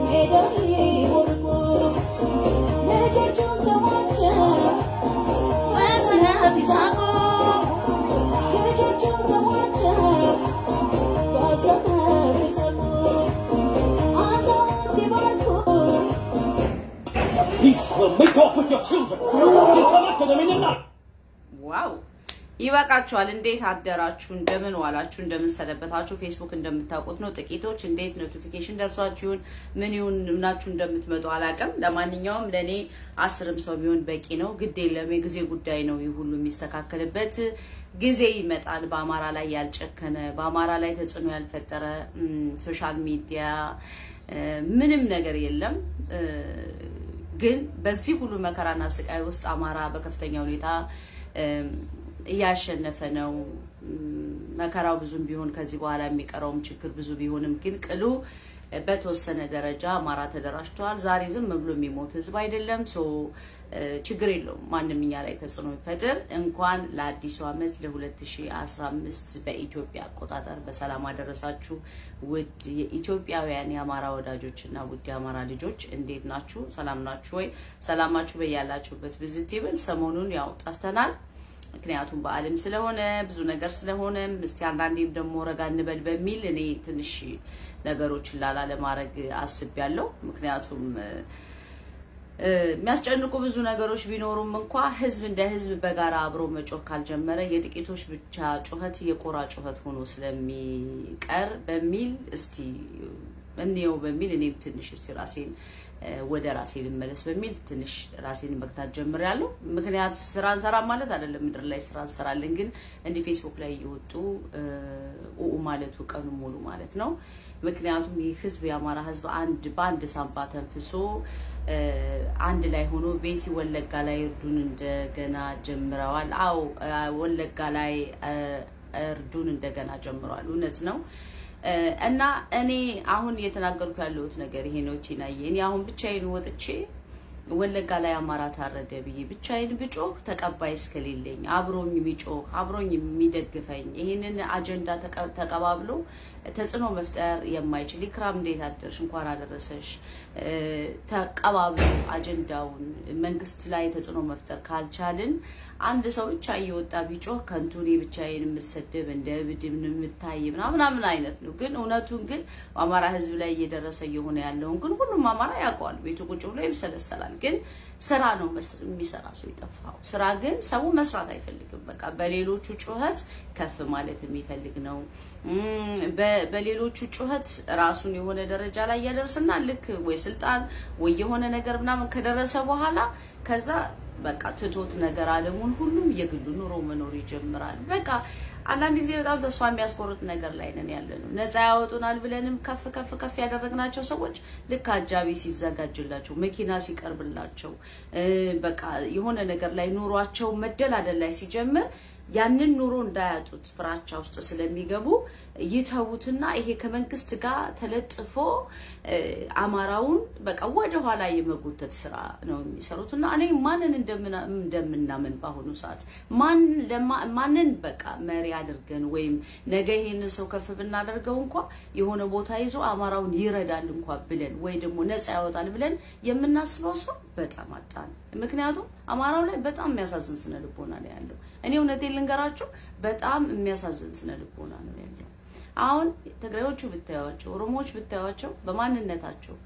Make off with your children. You come after them in the night. Wow. ይበቃችኋል እንዴት አደራችሁ እንደምን ዋላችሁ እንደምን ሰነበታችሁ ፌስቡክ እንደምታውቁት ነው ጥቂቶች እንዴት ኖቲፊኬሽን ደርሷችሁን ምን ይሁን ምናችሁ እንደምትመጡ አላቀም ለማንኛውም ለኔ 10ም ሰው ቢሆን በቂ ነው ግድ የለም የጊዜ ጉዳይ ነው ይሁሉ የሚስተካከለበት ጊዜ ይመጣል በአማራ ላይ ያልጨከነ በአማራ ላይ ተጽዕኖ ያልፈጠረ ሶሻል ሚዲያ ምንም ነገር የለም ግን በዚህ ሁሉ መከራና ስቃይ ውስጥ አማራ በከፍተኛ ሁኔታ ያሸነፈ ነው መከራው ብዙም ቢሆን ከዚህ በኋላ የሚቀረውም ችግር ብዙ ቢሆንም ግን ቅሉ በተወሰነ ደረጃ አማራ ተደራጅቷል ዛሬ ዝም ብሎ የሚሞት ህዝብ አይደለም ሶ ችግር የለውም ማንምኛ ላይ ተጽዕኖ ይፈጥር እንኳን ለአዲሱ አመት ለ2015 በኢትዮጵያ አቆጣጠር በሰላም አደረሳችሁ ውድ የኢትዮጵያውያን የአማራ ወዳጆችና ውድ የአማራ ልጆች እንዴት ናችሁ ሰላም ናችሁ ወይ ሰላማችሁ በያላችሁበት ቪዚት ይብል ሰሞኑን ያው ጠፍተናል ምክንያቱም በአለም ስለሆነ ብዙ ነገር ስለሆነ እስቲ አንዳንዴም ደሞ ረጋ እንበል በሚል እኔ ትንሽ ነገሮችን ለማድረግ አስቤያለሁ ምክንያቱም የሚያስጨንቁ ብዙ ነገሮች ቢኖሩም እንኳን ህዝብ እንደ ህዝብ በጋራ አብሮ መጮህ ካልጀመረ የጥቂቶች ብቻ ጮህት የቆራ ጮህት ሆኖ ስለሚቀር በሚል እስቲ እንየው በሚል እኔም ትንሽ እስቲ ራሴን ወደ ራሴ ልመለስ በሚል ትንሽ ራሴን መግታት ጀምሬያለሁ ምክንያት ስራን ሰራ ማለት አይደለም ምድር ላይ ስራን ሰራለን ግን እንዲ ፌስቡክ ላይ ይወጡ ማለቱ ቀኑ ሙሉ ማለት ነው ምክንያቱም ይህ ህዝብ ያማራ ህዝብ አንድ ባንድ ሳምባ ተንፍሶ አንድ ላይ ሆኖ ቤቲ ወለጋ ላይ እርዱን እንደገና ጀምረዋል አው ወለጋ ላይ እርዱን እንደገና ጀምረዋል እውነት ነው እና እኔ አሁን የተናገርኩ ያለሁት ነገር ይሄ ነው ቲናዬ እኔ አሁን ብቻዬን ወጥቼ ወለጋ ላይ አማራ ታረደ ብዬ ብቻዬን ብጮህ ተቀባይ እስከሌለኝ አብሮኝ የሚጮህ አብሮኝ የሚደግፈኝ ይሄንን አጀንዳ ተቀባብሎ ተጽዕኖ መፍጠር የማይችል ኢክራም እንዴት አደርሽ እንኳን አደረሰሽ ተቀባብሎ አጀንዳውን መንግስት ላይ ተጽዕኖ መፍጠር ካልቻልን አንድ ሰው ብቻ ይወጣ ቢጮህ ከንቱኔ ብቻዬን መስደብ እንደ ብድም ምታይ ምናምን አይነት ነው ግን እውነቱን ግን አማራ ህዝብ ላይ እየደረሰ የሆነ ያለው ግን ሁሉም አማራ ያውቃል ቤቱ ቁጭ ብሎ ይብሰለሰላል ግን ስራ ነው የሚሰራ ሰው ይጠፋው ስራ ግን ሰው መስራት አይፈልግም በቃ በሌሎቹ ጮህት ከፍ ማለት የሚፈልግ ነው በሌሎቹ ጮህት ራሱን የሆነ ደረጃ ላይ ያደርስና ልክ ወይ ስልጣን ወይ የሆነ ነገር ምናምን ከደረሰ በኋላ ከዛ በቃ ትቶት ነገር አለሙን ሁሉም የግሉ ኑሮ መኖር ይጀምራል በቃ አንዳንድ ጊዜ በጣም ተስፋ የሚያስቆርጥ ነገር ላይ ነን ያለነው ነፃ ያወጡናል ብለንም ከፍ ያደረግናቸው ሰዎች ልክ አጃቢ ሲዘጋጅላቸው መኪና ሲቀርብላቸው በቃ የሆነ ነገር ላይ ኑሯቸው መደላደል ላይ ሲጀምር ያንን ኑሮ እንዳያጡት ፍራቻ ውስጥ ስለሚገቡ ይተውትና ይሄ ከመንግስት ጋር ተለጥፎ አማራውን በቃ ወደ ኋላ የመጎተት ስራ ነው የሚሰሩትና እኔ ማንን እንደምናምን ባሁኑ ሰዓት ማንን በቃ መሪ አድርገን ወይም ነገ ይሄንን ሰው ከፍ ብናደርገው እንኳን የሆነ ቦታ ይዞ አማራውን ይረዳል እንኳን ብለን ወይ ደግሞ ነፃ ያወጣል ብለን የምናስበው ሰው በጣም አጣን ምክንያቱም አማራው ላይ በጣም የሚያሳዝን ስነ ልቦና ነው ያለው እኔ እውነቴን ልንገራችሁ በጣም የሚያሳዝን ስነ ልቦና ነው ያለው አሁን ትግራዮቹ ብታያቸው ኦሮሞዎች ብታያቸው በማንነታቸው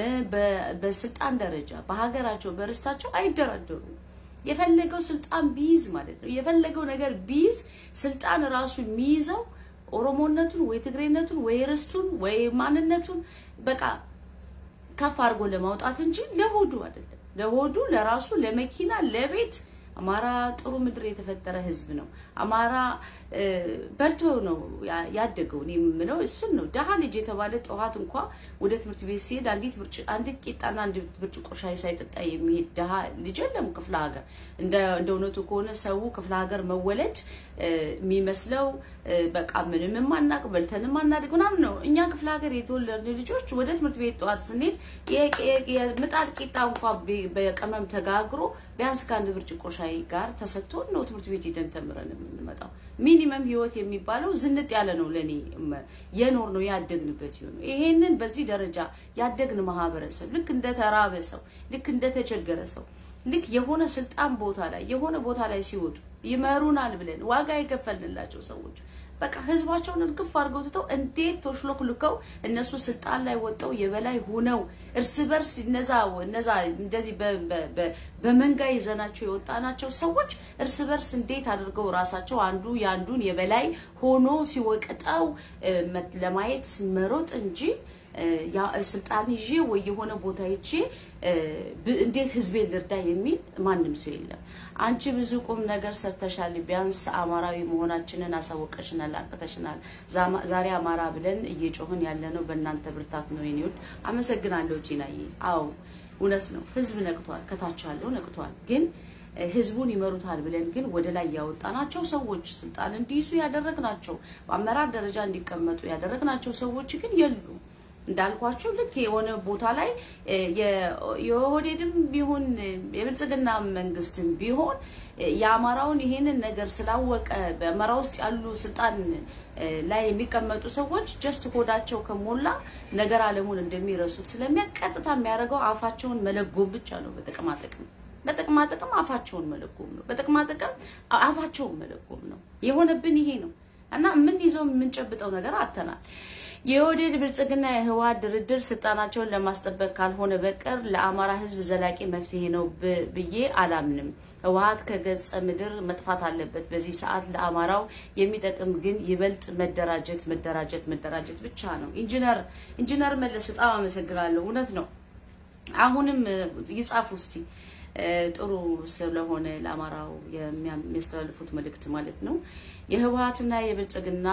በስልጣን ደረጃ በሀገራቸው በርስታቸው አይደራደሩ የፈለገው ስልጣን ቢይዝ ማለት ነው የፈለገው ነገር ቢይዝ ስልጣን ራሱ የሚይዘው ኦሮሞነቱን ወይ ትግሬነቱን ወይ ርስቱን ወይ ማንነቱን በቃ ከፍ አድርጎ ለማውጣት እንጂ ለሆዱ አይደለም ለሆዱ ለራሱ ለመኪና ለቤት አማራ ጥሩ ምድር የተፈጠረ ህዝብ ነው አማራ በልቶ ነው ያደገው ነው እሱን ነው ደሃ ልጅ የተባለ ጧት እንኳን ወደ ትምህርት ቤት ሲሄድ አንዲት ቂጣና አንዲት ብርጭቆ ሻይ ሳይጠጣ የሚሄድ ደሃ ልጅ የለም ክፍለ ሀገር እንደውነቱ ከሆነ ሰው ክፍለ ሀገር መወለድ የሚመስለው በቃ ምንም ማናቅ በልተንም ማናድግ ምናምን ነው እኛ ክፍለ ሀገር የተወለድን ልጆች ወደ ትምህርት ቤት ጧት ስንሄድ የምጣድ ቂጣ እንኳን በቀመም ተጋግሮ ቢያንስ ከአንድ ብርጭቆ ሻይ ጋር ተሰጥቶን ነው ትምህርት ቤት ሄደን ተምረን የምንመጣው ሚኒመም ህይወት የሚባለው ዝንጥ ያለ ነው ለኔ የኖር ነው ያደግንበት ይሁን ይሄንን በዚህ ደረጃ ያደግን ማህበረሰብ ልክ እንደ ተራበ ሰው ልክ እንደ ተቸገረ ሰው ልክ የሆነ ስልጣን ቦታ ላይ ሲወጡ ይመሩናል ብለን ዋጋ የከፈልንላቸው ሰዎች በቃ ህዝባቸውን እርግፍ አድርገው ተተው እንዴት ተሽሎክልከው እነሱ ስልጣን ላይ ወጣው የበላይ ሆነው እርስ በርስ እነዛ እንደዚህ በመንጋ ይዘናቸው የወጣናቸው ሰዎች እርስ በርስ እንዴት አድርገው ራሳቸው አንዱ ያንዱን የበላይ ሆኖ ሲወቀጣው ለማየት መሮጥ እንጂ ያ ስልጣን ይዤ ወይ የሆነ ቦታ ይቼ እንዴት ህዝቤን ልርዳ የሚል ማንንም ሰው የለም አንቺ ብዙ ቁም ነገር ሰርተሻል ቢያንስ አማራዊ መሆናችንን አሳወቀሽናል አቀተሽናል ዛሬ አማራ ብለን እየጮህን ያለነው በእናንተ ብርታት ነው የኔውድ አመሰግናለሁ ጪናዬ አው እውነት ነው ህዝብ ነቅቷል ከታች ያለው ነቅቷል ግን ህዝቡን ይመሩታል ብለን ግን ወደ ላይ ያወጣናቸው ሰዎች ስልጣን እንዲይዙ ያደረግናቸው በአመራር ደረጃ እንዲቀመጡ ያደረግናቸው ሰዎች ግን የሉ እንዳልኳችሁ ልክ የሆነ ቦታ ላይ የሆዴድም ቢሆን የብልጽግና መንግስትም ቢሆን ያማራውን ይሄንን ነገር ስላወቀ በአማራ ውስጥ ያሉ ስልጣን ላይ የሚቀመጡ ሰዎች ጀስት ኮዳቸው ከሞላ ነገር አለሙን እንደሚረሱት ስለሚያቀጥታ የሚያደርገው አፋቸውን መለጎም ብቻ ነው በጥቅማጥቅም አፋቸውን መለጎም ነው በጥቅማጥቅም አፋቸውን መለጎም ነው የሆነብን ይሄ ነው እና ምን ይዘው ምንጨብጠው ነገር አተናል የወዴድ ብልጽግና የህዋት ድርድር ስልጣናቸውን ለማስጠበቅ ካልሆነ በቀር ለአማራ ህዝብ ዘላቂ መፍትሄ ነው ብዬ አላምንም ህዋት ከገጸ ምድር መጥፋት አለበት በዚህ ሰዓት ለአማራው የሚጠቅም ግን ይበልጥ መደራጀት ብቻ ነው ኢንጂነር መለስ በጣም አመሰግናለሁ እውነት ነው አሁንም ይጻፉ እስቲ ጥሩ ስለሆነ ለአማራው የሚያስተላልፉት መልእክት ማለት ነው የህዋትና የብልጽግና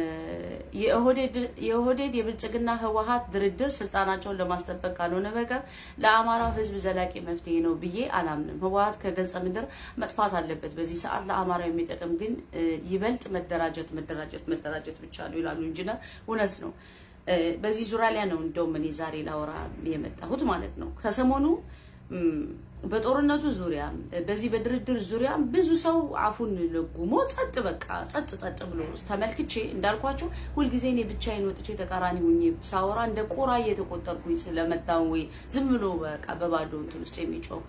የኦህዴድ የብልጽግና ህዋት ድርድር ስልጣናቸውን ለማስጠበቅ ካልሆነ በቀር ለአማራው ህዝብ ዘላቂ መፍትሄ ነው ብዬ አላምንም ህዋት ከገጸ ምድር መጥፋት አለበት በዚህ ሰዓት ለአማራው የሚጠቅም ግን ይበልጥ መደራጀት ብቻ ነው ይላሉ ኢንጂነር እውነት ነው በዚህ ዙሪያ ላይ ነው እንደውም እኔ ዛሬ ላወራ የመጣሁት ማለት ነው ከሰሞኑ በጦርነቱ ዙሪያ በዚህ በድርድር ዙሪያ ብዙ ሰው አፉን ለጉሞ ጸጥ ብሎ ተመልክቼ እንዳልኳችሁ ሁሉ ጊዜ እኔ ብቻዬን ወጥቼ ተቃራኒ ሆኜ ሳወራ እንደ ቆራ እየተቆጠርኩኝ ስለመጣው ወይ ዝም ብሎ በቃ በባዶ እንትን ውስጥ የሚጮህ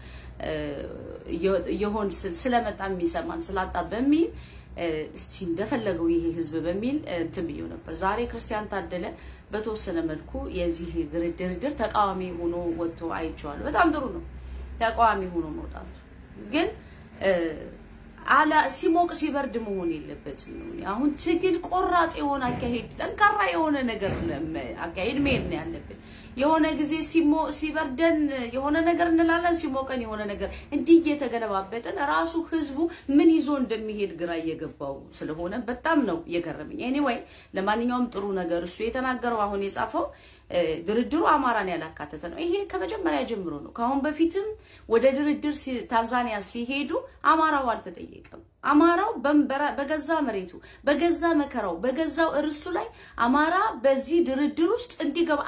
ይሆን ስለመጣ የሚሰማን ስላጣ በሚል እስቲ እንደፈለገው ይሄ ህዝብ በሚል እንትምየው ነበር ዛሬ ክርስቲያን ታደለ በተወሰነ መልኩ የዚህ ድርድር ተቃዋሚ ሆኖ ወጥቶ አይቻለሁ በጣም ጥሩ ነው ተቃዋሚ ሆኖ መውጣቱ ግን አላ ሲሞቅ ሲበርድ መሆን የለበትም ነው አሁን ትግል ቆራጥ የሆነ አካሄድ ጠንካራ የሆነ ነገር አካሄድ መሄድ ነው ያለብን የሆነ ጊዜ ሲበርደን የሆነ ነገር እንላለን ሲሞቀን የሆነ ነገር እንዲህ እየተገለባበጠን ራሱ ህዝቡ ምን ይዞ እንደሚሄድ ግራ እየገባው ስለሆነ በጣም ነው የገረመኝ ኤኒዌይ ለማንኛውም ጥሩ ነገር እሱ የተናገረው አሁን የጻፈው ድርድሩ አማራን ያላካተተ ነው ይሄ ከመጀመሪያ ጀምሮ ነው ካሁን በፊትም ወደ ድርድር ታንዛኒያ ሲሄዱ አማራው አልተጠየቀም አማራው በገዛ መሬቱ በገዛ መከራው በገዛው እርስቱ ላይ አማራ በዚህ ድርድር ውስጥ እንዲገባ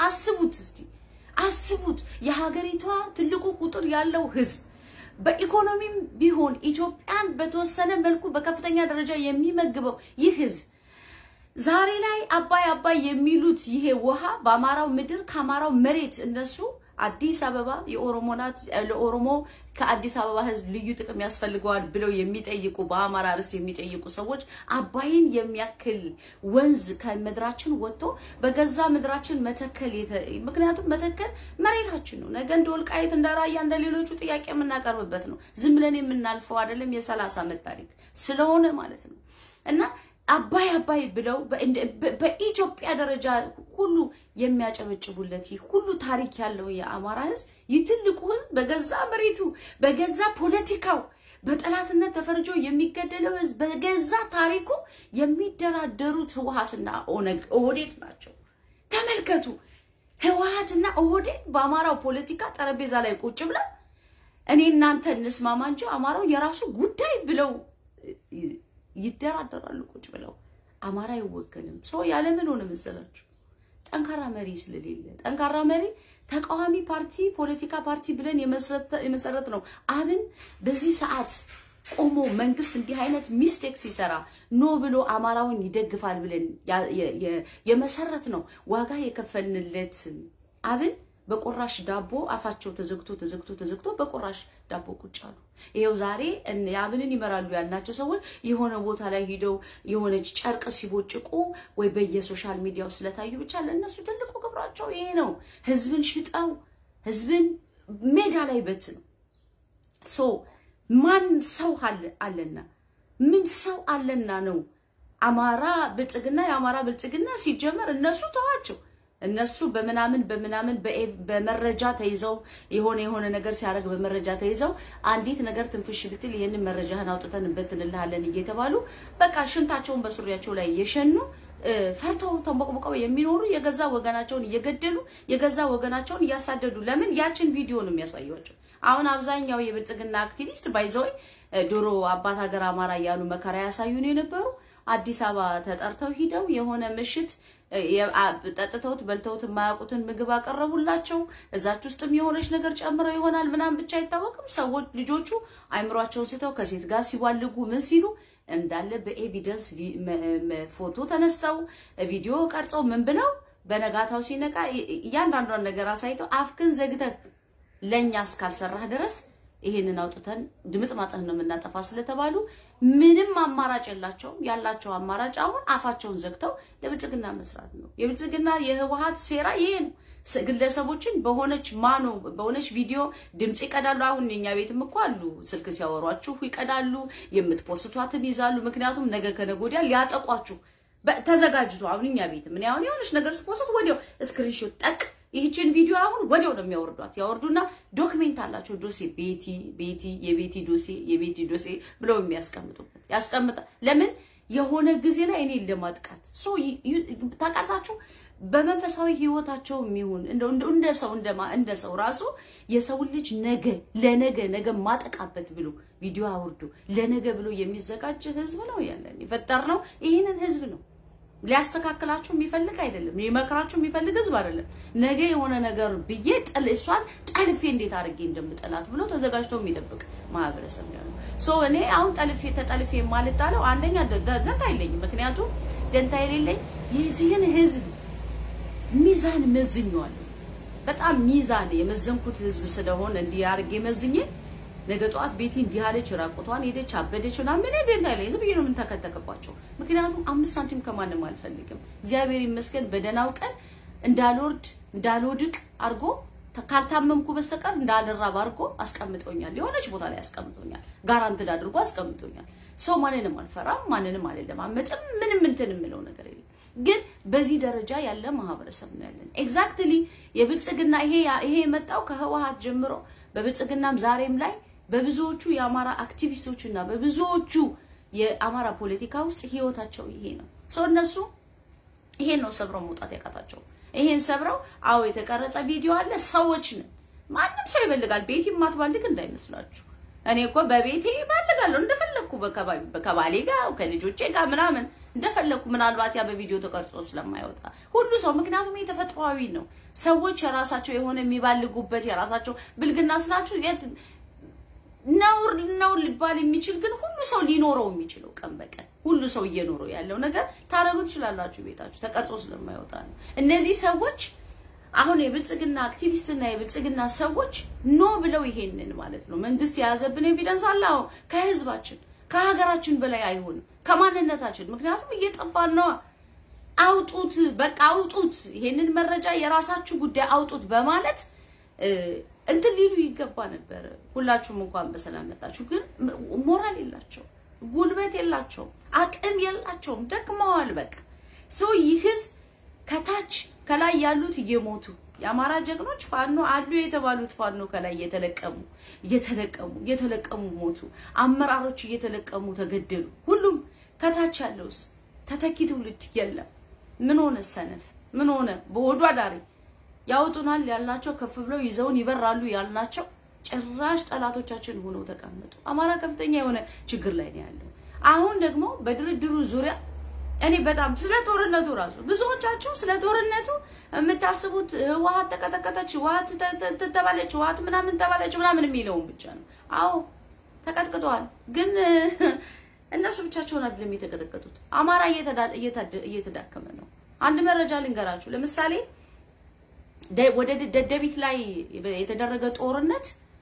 አስቡት የሀገሪቷ ትልቁ ቁጥር ያለው ህዝብ በኢኮኖሚም ቢሆን ኢትዮጵያን በተወሰነ መልኩ በከፍተኛ ደረጃ የሚመግበው ይህ ህዝብ ዛሬ ላይ አባይ የሚሉት ይሄ ውሃ በአማራው ምድር ከአማራው መሬት እነሱ አዲስ አበባ የኦሮሞናት ለኦሮሞ ከአዲስ አበባ ህዝብ ልዩ ጥቅም ያስፈልገዋል ብለው የሚጠይቁ በአማራ ርስት የሚጠይቁ ሰዎች አባይን የሚያክል ወንዝ ከመድራችን ወጥቶ በገዛ ምድራችን መተከል ምክንያቱም መተከል መሬታችን ነው ነገ እንደወልቃይት እንደራያ እንደሌሎቹ ጥያቄ የምናቀርብበት ነው ዝም ብለን የምናልፈው አይደለም የ30 ዓመት ታሪክ ስለሆነ ማለት ነው እና አባይ ብለው በኢትዮጵያ ደረጃ ሁሉ የሚያጨበጭቡለት ሁሉ ታሪክ ያለው የአማራ ህዝብ ይትልቁ ህዝብ በገዛ መሬቱ በገዛ ፖለቲካው በጠላትነት ተፈርጆ የሚገደለው ህዝብ በገዛ ታሪኩ የሚደራደሩት ህወሓትና ኦህዴድ ናቸው ተመልከቱ ህወሓትና ኦህዴድ በአማራው ፖለቲካ ጠረጴዛ ላይ ቁጭ ብለው እኔ እናንተ እንስማማ እንጂ አማራው የራሱ ጉዳይ ብለው ይደራደራሉ ቁጭ ብለው አማራ ይወከልም ሰው ያለ ምን ሆነ መሰላችሁ ጠንካራ መሪ ስለሌለ ጠንካራ መሪ ተቃዋሚ ፓርቲ ፖለቲካ ፓርቲ ብለን የመሰረት ነው አብን በዚህ ሰዓት ቆሞ መንግስት እንዲህ አይነት ሚስቴክ ሲሰራ ኖ ብሎ አማራውን ይደግፋል ብለን የመሰረት ነው ዋጋ የከፈልንለት አብን በቆራሽ ዳቦ አፋቸው ተዘግቶ በቆራሽ ዳቦ ቁጫሉ ይሄው ዛሬ ያብንን ይመራሉ ያልናቸው ሰዎች የሆነ ቦታ ላይ ሄደው የሆነች ጨርቅ ሲቦጭቁ ወይ በየሶሻል ሚዲያው ስለታዩ ብቻ ለነሱ ትልቁ ግብራቸው ይሄ ነው ህዝብን ሽጣው ህዝብን ሜዳ ላይ በት ነው ሶ ማን ሰው አለና ምን ሰው አለና ነው አማራ ብልጽግና የአማራ ብልጽግና ሲጀመር እነሱ ተዋቸው እነሱ በመናምን በመረጃ ተይዘው የሆነ ነገር ሲያረግ በመረጃ ተይዘው አንዲት ነገር ትንፍሽ ብትል ይሄንን መረጃህን አውጥተን በትንልሃለን እየተባሉ በቃ ሽንታቸውን በሱሪያቸው ላይ የሸኑ ፈርተው ተንበቅበቀው የሚኖሩ የገዛ ወገናቸውን እየገደሉ የገዛ ወገናቸውን ያሳደዱ ለምን ያችን ቪዲዮ ነው የሚያሳዩዋቸው አሁን አብዛኛው የብልጽግና አክቲቪስት ባይዘው ዶሮ አባት ሀገር አማራ ያሉ መከራ ያሳዩን የነበሩ አዲስ አበባ ተጠርተው ሂደው የሆነ ምሽት ጠጥተውት በልተውት ማያውቁትን ምግብ አቀረቡላቸው እዛች ውስጥም የሆነች ነገር ጨምረው ይሆናል ምናም ብቻ አይታወቅም ሰዎች ልጆቹ አይምሯቸውን ስተው ከሴት ጋር ሲዋልጉ ምን ሲሉ እንዳለ በኤቪደንስ ፎቶ ተነስተው ቪዲዮ ቀርጸው ምን ብለው በነጋታው ሲነቃ ያንዳንዷን ነገር አሳይተው አፍክን ዘግተህ ለኛስ ካልሰራህ ድረስ ይሄንን አውጥተን ድምጥ ማጠን ነው የምናጠፋ ስለተባሉ ምንም አማራጭ ያላቸው አማራጭ አሁን አፋቸውን ዘግተው ለብልጽግና መስራት ነው የብልጽግና የህወሓት ሴራ ይሄ ነው ግለሰቦችን በሆነች ቪዲዮ ድምጽ ይቀዳሉ አሁን የኛ ቤትም እኮ አሉ ስልክ ሲያወሯችሁ ይቀዳሉ የምትፖስቷትን ይዛሉ ምክንያቱም ነገ ከነጎዲያ ሊያጠቋችሁ ተዘጋጅቱ አሁን የኛ ቤትም እኔ አሁን የሆነች ነገር ስፖስት ወዲያው ስክሪንሾት ጠቅ ይህችን ቪዲዮ አሁን ወዲያው ነው ያወርዱና ዶክመንት አላቸው ዶሴ የቤቲ ዶሴ ብለው የሚያስቀምጡበት ያስቀምጣ ለምን የሆነ ጊዜ ላይ እኔ ለማጥቃት ሶ ታቃላችሁ በመንፈሳዊ ህይወታቸው የሚሆን እንደ ሰው ራሱ የሰው ልጅ ነገ ማጠቃበት ብሎ ቪዲዮ አውርዱ ለነገ ብሎ የሚዘጋጅ ህዝብ ነው ያለን ይፈጠርነው ይሄንን ህዝብ ነው ሊያስተካክላችሁ የሚፈልግ አይደለም ይመክራችሁ የሚፈልግ ህዝብ አይደለም ነገ የሆነ ነገር ብዬ እሷን ጠልፌ እንዴት አርጌ እንደምጠላት ብሎ ተዘጋጅቶ የሚጠብቅ ማህበረሰብ ነው ሶ እኔ አሁን ጠልፌ ማልጣለው አንደኛ ደንታ አይለኝም ምክንያቱም ደንታ የሌለኝ የዚህን ህዝብ ሚዛን መዝኛል በጣም ሚዛን የመዘንኩት ህዝብ ስለሆነ እንዲያርጌ መዝኜ ነገ ጧት ቤቲ እንዲያለች ራቆቷን ሄደች አበደችና ምን ደንታ አይለኝ ዝም ብዬ ነው ምንተከተከባቸው ምክንያቱም 5 ሳንቲም ከማንም አልፈልግም እግዚአብሔር ይመስገን በደናው ቀን እንዳልወድቅ አርጎ ካልታመምኩ በስተቀር እንዳልራብ አርጎ አስቀምጦኛል የሆነች ቦታ ላይ አስቀምጦኛል ጋራንትድ አድርጎ አስቀምጦኛል ሶ ማንንም አልፈራም ማንንም አልለማመጥም ምንም ምለው ነገር የለም ግን በዚህ ደረጃ ያለ ማህበረሰብ ነው ያለን ኤግዛክትሊ የብልጽግና ይሄ የመጣው ከህወሓት ጀምሮ በብልጽግናም ዛሬም ላይ በብዙዎቹ የአማራ አክቲቪስቶችና በብዙዎቹ የአማራ ፖለቲካ ውስጥ ህይወታቸው ይሄ ነው ሶ እነሱ ይሄ ነው ሰብረው መውጣት ያቃታቸው ይሄን ሰብረው አው የተቀረጸ ቪዲዮ አለ ሰዎች ነን ማንንም ሰው ይፈልጋል ቤቲ ማትባልግ እንዳይመስላችሁ እኔ እኮ በቤቴ ባልጋለሁ እንደፈለኩ በከባሌ ጋር ከልጆቼ ጋር ምናምን እንደፈለኩ ምናልባት ያ በቪዲዮ ተቀርጾ ስለማይወጣ ሁሉ ሰው ምክንያቱም የተፈጥሯዊ ነው ሰዎች የራሳቸው የሆነ የሚባልጉበት የራሳቸው ብልግና ስላችሁ ነው ሊባል የሚችል ግን ሁሉ ሰው ሊኖረው የሚችለው ቀን በቀን ሁሉ ሰው እየኖረው ያለው ነገር ታረጉት ይችላልላችሁ ቤታችሁ ተቀርጾ ስለማይወጣ ነው እነዚህ ሰዎች አሁን የብልጽግና አክቲቪስትና የብልጽግና ሰዎች ኖ ብለው ይሄንን ማለት ነው መንግስት ያዘብን ኤቪደንስ አላው ከህዝባችን ከሀገራችን በላይ አይሆንም ከማንነታችን ምክንያቱም እየጠፋን ነው አውጡት በቃ አውጡት ይሄንን መረጃ የራሳችሁ ጉዳይ አውጡት በማለት እንትን ሊሉ ይገባ ነበር ሁላችሁም እንኳን በሰላም መጣችሁ ግን ሞራል የላቸው ጉልበት የላቸው አቅም የላቸው ደክመዋል በቃ ሶ ይህስ ከታች ከላይ ያሉት እየሞቱ የአማራ ጀግኖች ፋኖ አሉ የተባሉት ፋኖ ከላይ እየተለቀሙ ሞቱ አመራሮች እየተለቀሙ ተገደሉ ሁሉም ከታች ያለውስ ተተኪቱ ልት የለም ምን ሆነ ሰነፍ ምን ሆነ በወዷ ዳሪ ያውጡናል ያልናቸው ከፍ ብለው ይዘውን ይበራሉ ያልናቸው ጭራሽ ጠላቶቻችን ሆነው ተቀመጡ አማራ ከፍተኛ የሆነ ችግር ላይ ነው ያለው አሁን ደግሞ በድርድሩ ዙሪያ እኔ በጣም ስለ ጦርነቱ ራሱ ብዙዎቻችሁ ስለ ጦርነቱ የምታስቡት ህወሓት ተቀጠቀጠች ህወሓት ተተባለች ህወሓት ምናምን ተባለች ምናምን የሚለው ብቻ ነው አዎ ተቀጥቅጧል ግን እነሱ ብቻቸውን አይደለም የተቀጠቀጡት አማራ እየተዳከመ ነው አንድ መረጃ ልንገራችሁ ለምሳሌ ወደ ደደቢት ላይ የተደረገ ጦርነት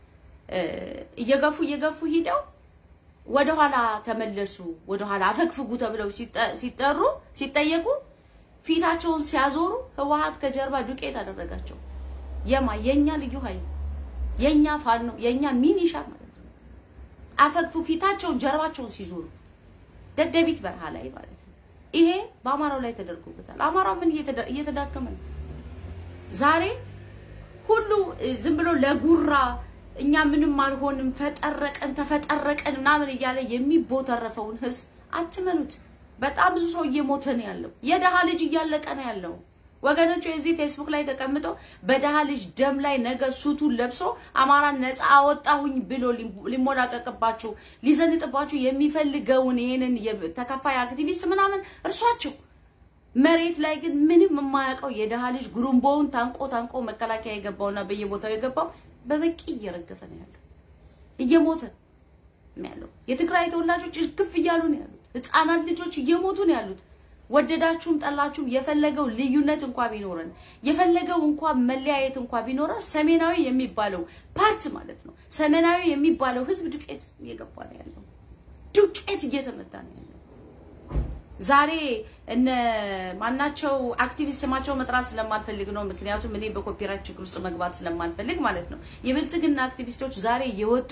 እየገፉ ሂደው ወደ ኋላ ተመለሱ ወደ ኋላ አፈግፍጉ ተብለው ሲጠየቁ ፊታቸውን ሲያዞሩ ህወሓት ከጀርባ ዱቄት አደረጋቸው የኛ ልዩ ኃይል የኛ ፋኖ የኛ ሚኒሻ ማለት ነው አፈግፉ ፊታቸውን ጀርባቸውን ሲዞሩ ደደቢት በረሃ ላይ ማለት ነው ይሄ በአማራው ላይ ተደርጎበታል አማራው ምን እየተዳከመ ነው ዛሬ ሁሉ ዝም ብሎ ለጉራ እኛ ምንም አልሆንም ተፈጠረቀን ምናምን ይያለ የሚቦተረፈውን ህዝብ አትመኑት በጣም ብዙ ሰው እየሞተ ነው ያለው የደሃ ልጅ እያለቀ ነው ያለው ወገኖቹ እዚህ ፌስቡክ ላይ ተቀምጠው በደሃ ልጅ ደም ላይ ነገ ሱቱን ለብሶ አማራን ነፃ አወጣሁኝ ብሎ ሊሞላቀቅባችሁ ሊዘንጥባችሁ የሚፈልገውን ይሄንን ተከፋይ አክቲቪስት ምናምን እርሷቸው መሬት ላይ ግን ምንም የማያውቀው የደሃ ልጅ ጉሩምቦውን ታንቆ መከላከያ የገባውና በየቦታው የገባው በበቂ እየረገፈ ነው ያለው እየሞተ ነው ያለው የትግራይ ተወላጆች ግፍ እያሉ ነው ያሉት ህፃናት ልጆች እየሞቱ ነው ያሉት ወደዳችሁም ጠላችሁም የፈለገው ልዩነት እንኳን ቢኖረን የፈለገው እንኳን መለያየት እንኳን ቢኖረን ሰሜናዊ የሚባለው ፓርት ማለት ነው ሰሜናዊ የሚባለው ህዝብ ዱቄት እየገባ ነው ያለው ዱቄት እየተመታ ነው ያለው ዛሬ እነ ማናቸው አክቲቪስት ስማቸው መጥራት ስለማልፈልግ ነው ምክንያቱም እኔ በኮፒራይት ችግር ውስጥ መግባት ስለማልፈልግ ማለት ነው የብልጽግና አክቲቪስቶች ዛሬ እየወጡ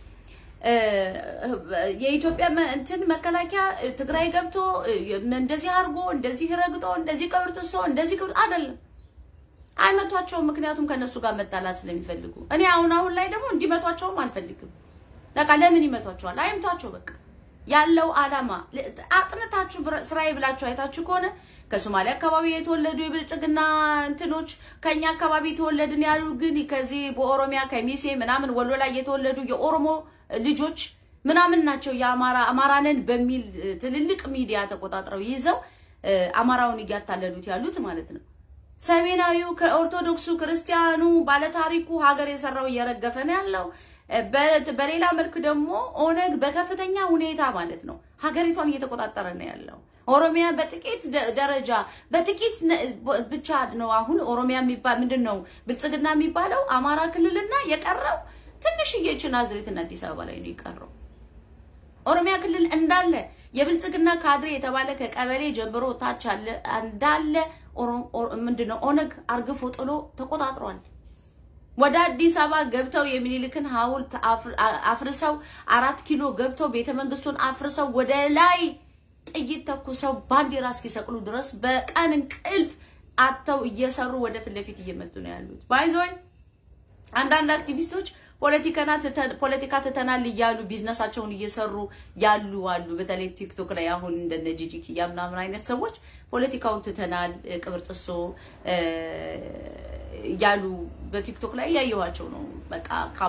የኢትዮጵያ እንትን መከላከያ ትግራይ ገብቶ እንደዚህ አርጎ እንደዚህ ረግጦ እንደዚህ ቀብርጥሶ እንደዚህ አይደለም አይመቷቸው ምክንያቱም ከነሱ ጋር መጣላት ስለሚፈልጉ እኔ አሁን ላይ ደግሞ እንዲመቷቸውም አልፈልግም በቃ ለምን ይመቷቸዋል አይምቷቸው በቃ ያለው አላማ አጥነታችሁ ስራይ ብላችሁ አይታችሁ ከሆነ ከሶማሊያ አካባቢ የተወለዱ የብልጽግና እንትኖች ከኛ አካባቢ የተወለድን ያሉ ግን ከዚህ በኦሮሚያ ከሚሴ ምናምን ወሎ ላይ የተወለዱ የኦሮሞ ልጆች ምናምን ናቸው አማራንን በሚል ትልልቅ ሚዲያ ተቆጣጥረው ይዘው አማራውን ያታለሉት ያሉት ማለት ነው ሰሜናዊው ከኦርቶዶክሱ ክርስቲያኑ ባለታሪኩ ሀገር የሰራው እየረገፈ ነው ያለው በሌላ መልኩ ደግሞ ኦነግ በከፍተኛ ሁኔታ ማለት ነው ሀገሪቷን እየተቆጣጠረ ነው ያለው ኦሮሚያ በጥቂት ደረጃ በጥቂት ብቻ ነው አሁን ኦሮሚያ የሚባል ምንድነው ብልጽግና የሚባለው አማራ ክልልና የቀረው ትንሽዬ ናዝሬትና አዲስ አበባ ላይ ነው የቀረው ኦሮሚያ ክልል እንዳለ የብልጽግና ካድሬ የተባለ ከቀበሌ ጀምሮ ታች አለ እንዳለ ምንድነው ኦነግ አርግፎ ጥሎ ተቆጣጥሯል ወደ አዲስ አበባ ገብተው የሚኒልክን ሐውልት አፍርሰው 4 ኪሎ ገብተው ቤተ መንግስቱን አፍርሰው ወደ ላይ ጥይት ተኩሰው ባንዲራ እስኪሰቅሉ ድረስ በቀን እንቅልፍ አጥተው እየሰሩ ወደ ፍለፊት እየመጡ ነው ያሉት ባይዞይ አንዳንድ አክቲቪስቶች ፖለቲካ ተተናል ይያሉ ቢዝነሳቸውን እየሰሩ ያሉ አሉ በተለይ ቲክቶክ ላይ አሁን እንደነ ጂጂክ ያምናምን አይነት ሰዎች ፖለቲካውን ተተናል ቅብርጥሶ ያሉ በቲክቶክ ላይ ያየዋቸው ነው በቃ